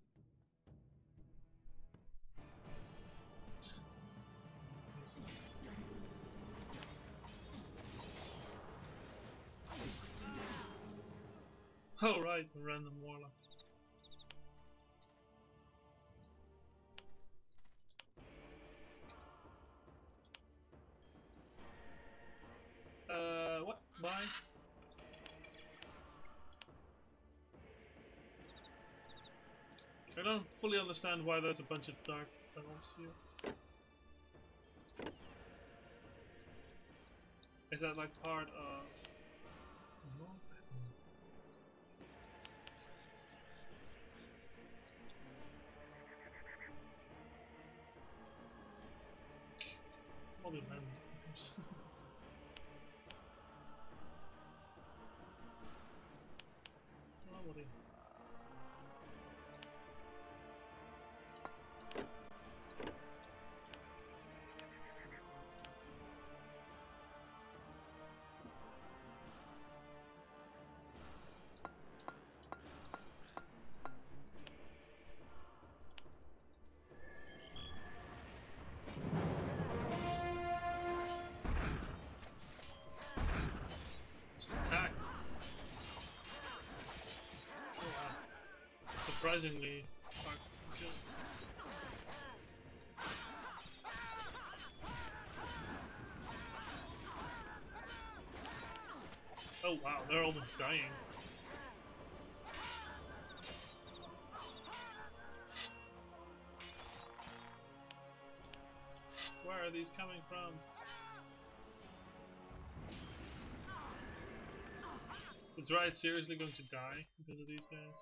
[SPEAKER 1] Oh right, the random warlock. What? Why? I don't fully understand why there's a bunch of dark elves here. Is that like part of... All the random items. Nobody. Attack. Oh wow. Surprisingly hard to kill. Oh wow, they're almost dying. Where are these coming from? So Dryad's seriously going to die because of these guys?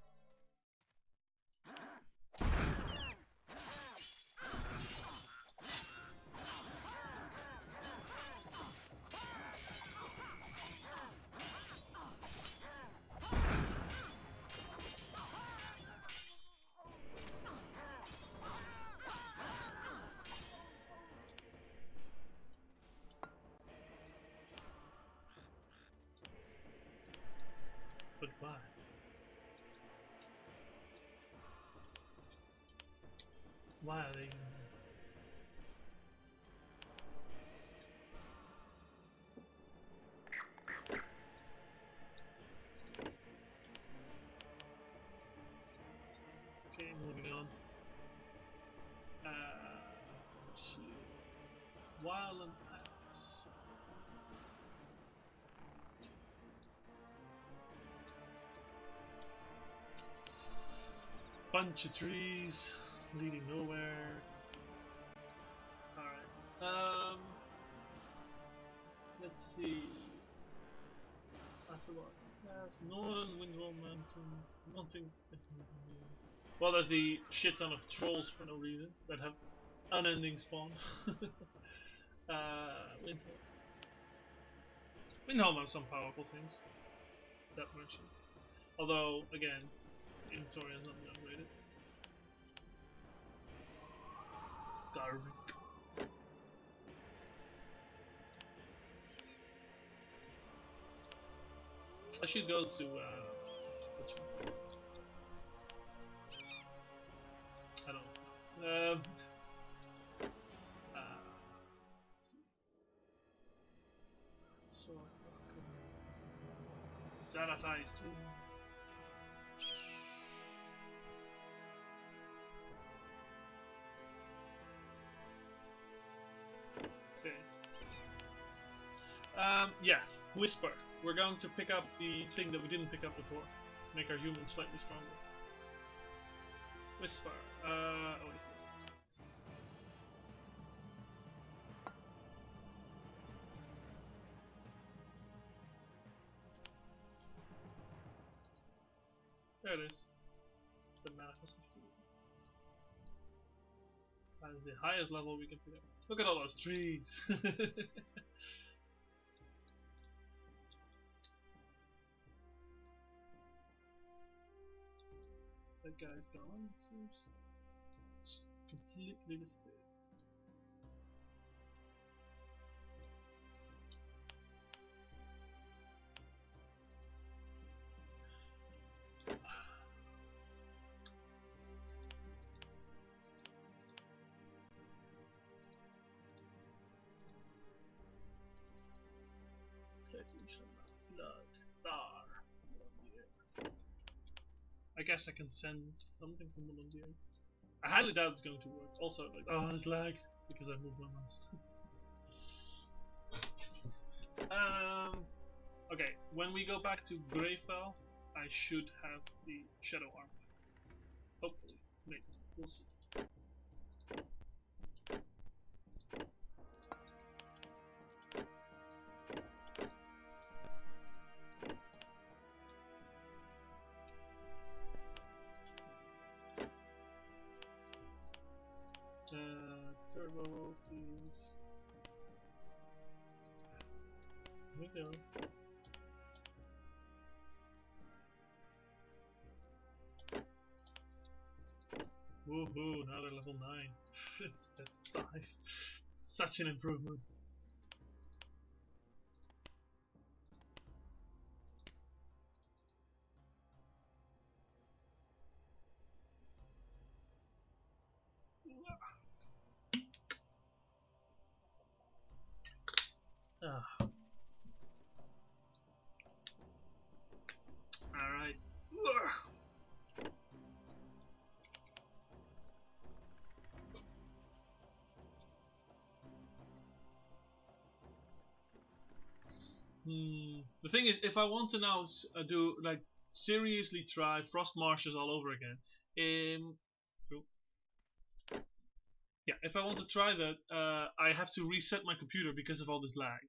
[SPEAKER 1] But why? Why are they even here? Okay, moving on. Let's see. Wildland Pass. Bunch of trees leading nowhere. Alright. Let's see. That's the one. Yes, Northern Windwall Mountains. Nothing. Well, there's the shit ton of trolls for no reason that have unending spawn. Windhelm. Windhelm has some powerful things. That mentioned. Although, again, inventory has not been upgraded. Scarvic. I should go to which one? I don't know. Let's see. So Zarathai is too. Okay. Yes, Whisper. We're going to pick up the thing that we didn't pick up before. Make our humans slightly stronger. Whisper. Oasis. There it is. The manifest of food. That is the highest level we can pick up. Look at all those trees! That guy's gone, it seems. It's completely disappeared. Blood, Thar, Melodier. I guess I can send something to Melodier. I highly doubt it's going to work. Also, like, oh, there's lag because I moved my mouse. Okay, when we go back to Greyfell, I should have the Shadow Armor. Hopefully, maybe we'll see. Turbo, please. Here we go. Woohoo, now they're level 9. It's step 5. Such an improvement. Alright. The thing is, if I want to now do, like, seriously try Frost Marshes all over again, yeah, if I want to try that, I have to reset my computer because of all this lag.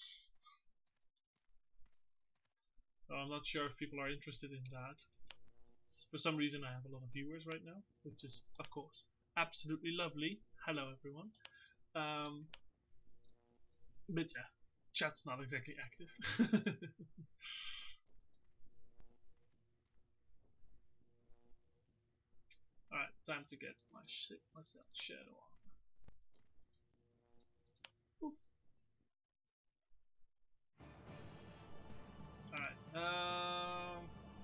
[SPEAKER 1] So I'm not sure if people are interested in that. For some reason I have a lot of viewers right now, which is, of course, absolutely lovely. Hello everyone. But yeah, chat's not exactly active. Alright, time to get myself Shadow Armor. Oof. Alright,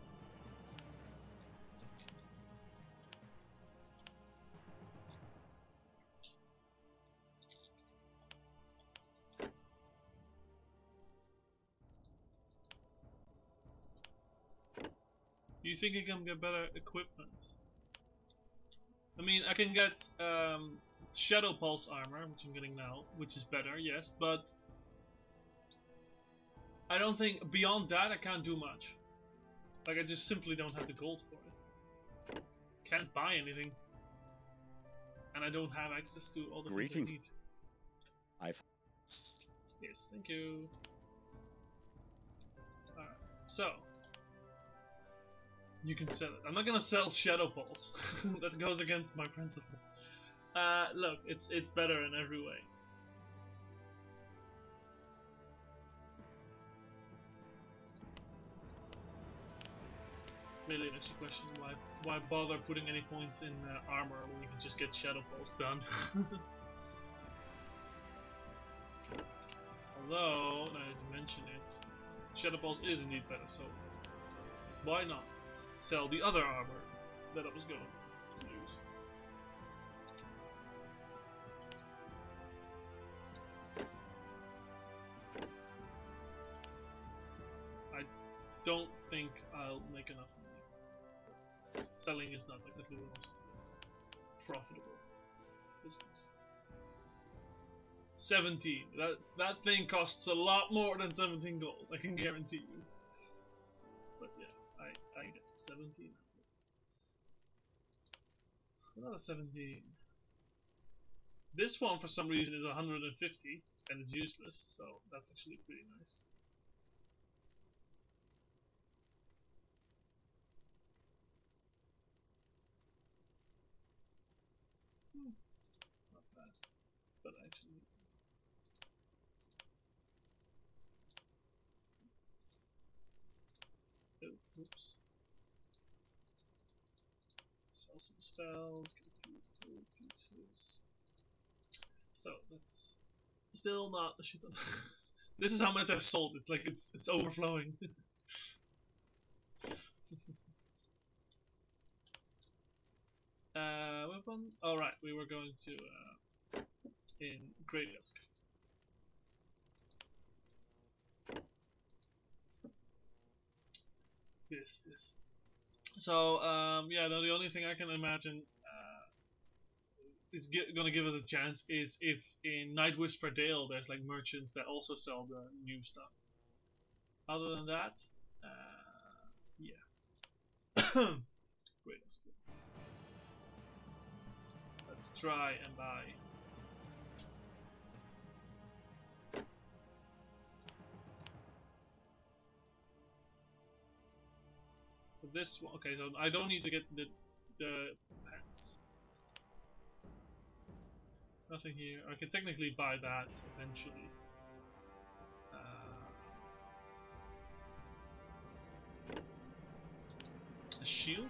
[SPEAKER 1] do you think I can get better equipment? I mean, I can get Shadow Pulse armor, which I'm getting now, which is better, yes, but I don't think beyond that I can't do much. Like, I just simply don't have the gold for it. Can't buy anything. And I don't have access to all the things I need. Yes, thank you. Alright, so You can sell it. I'm not gonna sell Shadow Pulse. That goes against my principle. Look, it's better in every way. Really makes you question why bother putting any points in armor when you can just get Shadow Pulse done. Although, now that you mention it, Shadow Pulse is indeed better, so why not sell the other armor that I was going to use? I don't think I'll make enough money. Selling is not exactly the most profitable business. 17. That thing costs a lot more than 17 gold, I can guarantee you. But yeah, I get 17. Another 17. This one for some reason is 150 and it's useless, so that's actually pretty nice. Not bad, but actually. Oh, oops. Sell some spells, get a few gold pieces. So that's still not a shit ton. This is how much I've sold it, like it's overflowing. Weapon? Alright, we were going to in Grey Dusk. Yes. So, yeah, no, the only thing I can imagine is gonna give us a chance is if in Night Whisper Dale there's like merchants that also sell the new stuff. Other than that, yeah. Great, that's good. Let's try and buy. For this one, okay, so I don't need to get the pants. Nothing here. I can technically buy that eventually. A shield?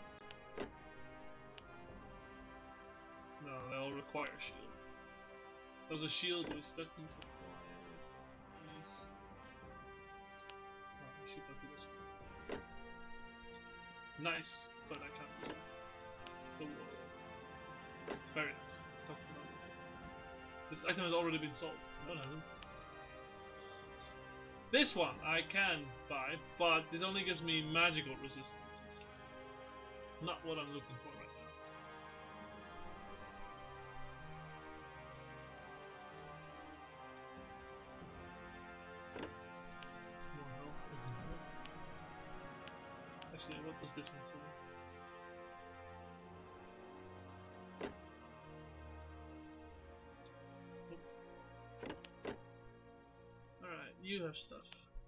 [SPEAKER 1] No, they'll require shields. There's a shield which doesn't require these. Oh, I should do this one. Nice, but I can't use that. It's very nice. Talk to them. This item has already been sold. No, it hasn't. This one I can buy, but this only gives me magical resistances. Not what I'm looking for right now. More health doesn't hurt. Actually, what does this one say? You have stuff.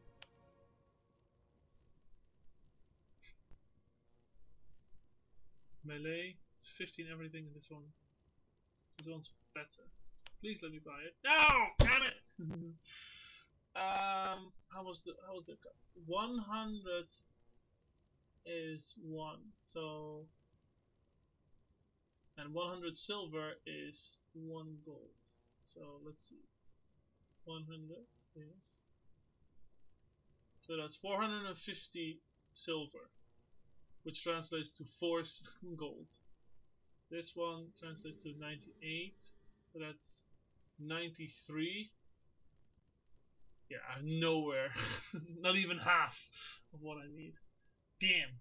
[SPEAKER 1] Melee, 15 everything in this one. This one's better. Please let me buy it. No! Damn it! How was the 100 is 1, so and 100 silver is 1 gold. So let's see. 100, yes. So that's 450 silver, which translates to 4 gold. This one translates to 98, so that's 93. Yeah, I'm nowhere. Not even half of what I need. Damn.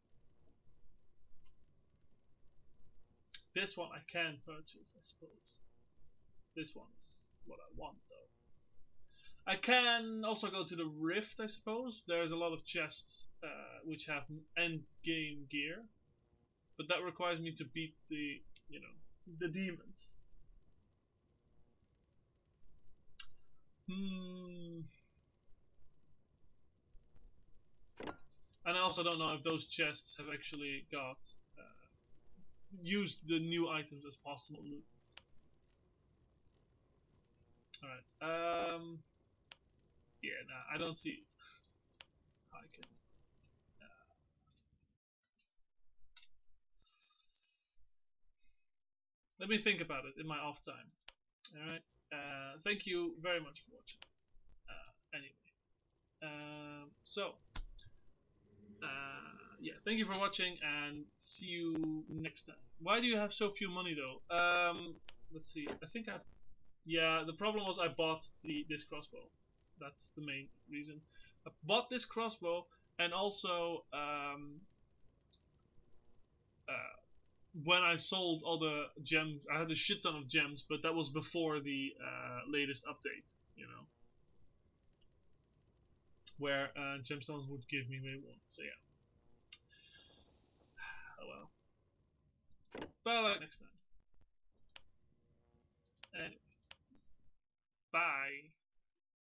[SPEAKER 1] This one I can purchase, I suppose. This one's what I want, though. I can also go to the Rift, I suppose. There's a lot of chests which have end game gear, but that requires me to beat the, the demons. And I also don't know if those chests have actually got used the new items as possible loot. Alright, yeah, nah, I don't see how I can. Let me think about it in my off time. Alright, thank you very much for watching. Anyway, so, yeah, thank you for watching and see you next time. Why do you have so few money though? Let's see, I think yeah, the problem was I bought this crossbow. That's the main reason. I bought this crossbow, and also when I sold all the gems, I had a shit ton of gems, but that was before the latest update, you know, where gemstones would give me way more. So yeah. Oh well. Bye next time. Anyway. Bye.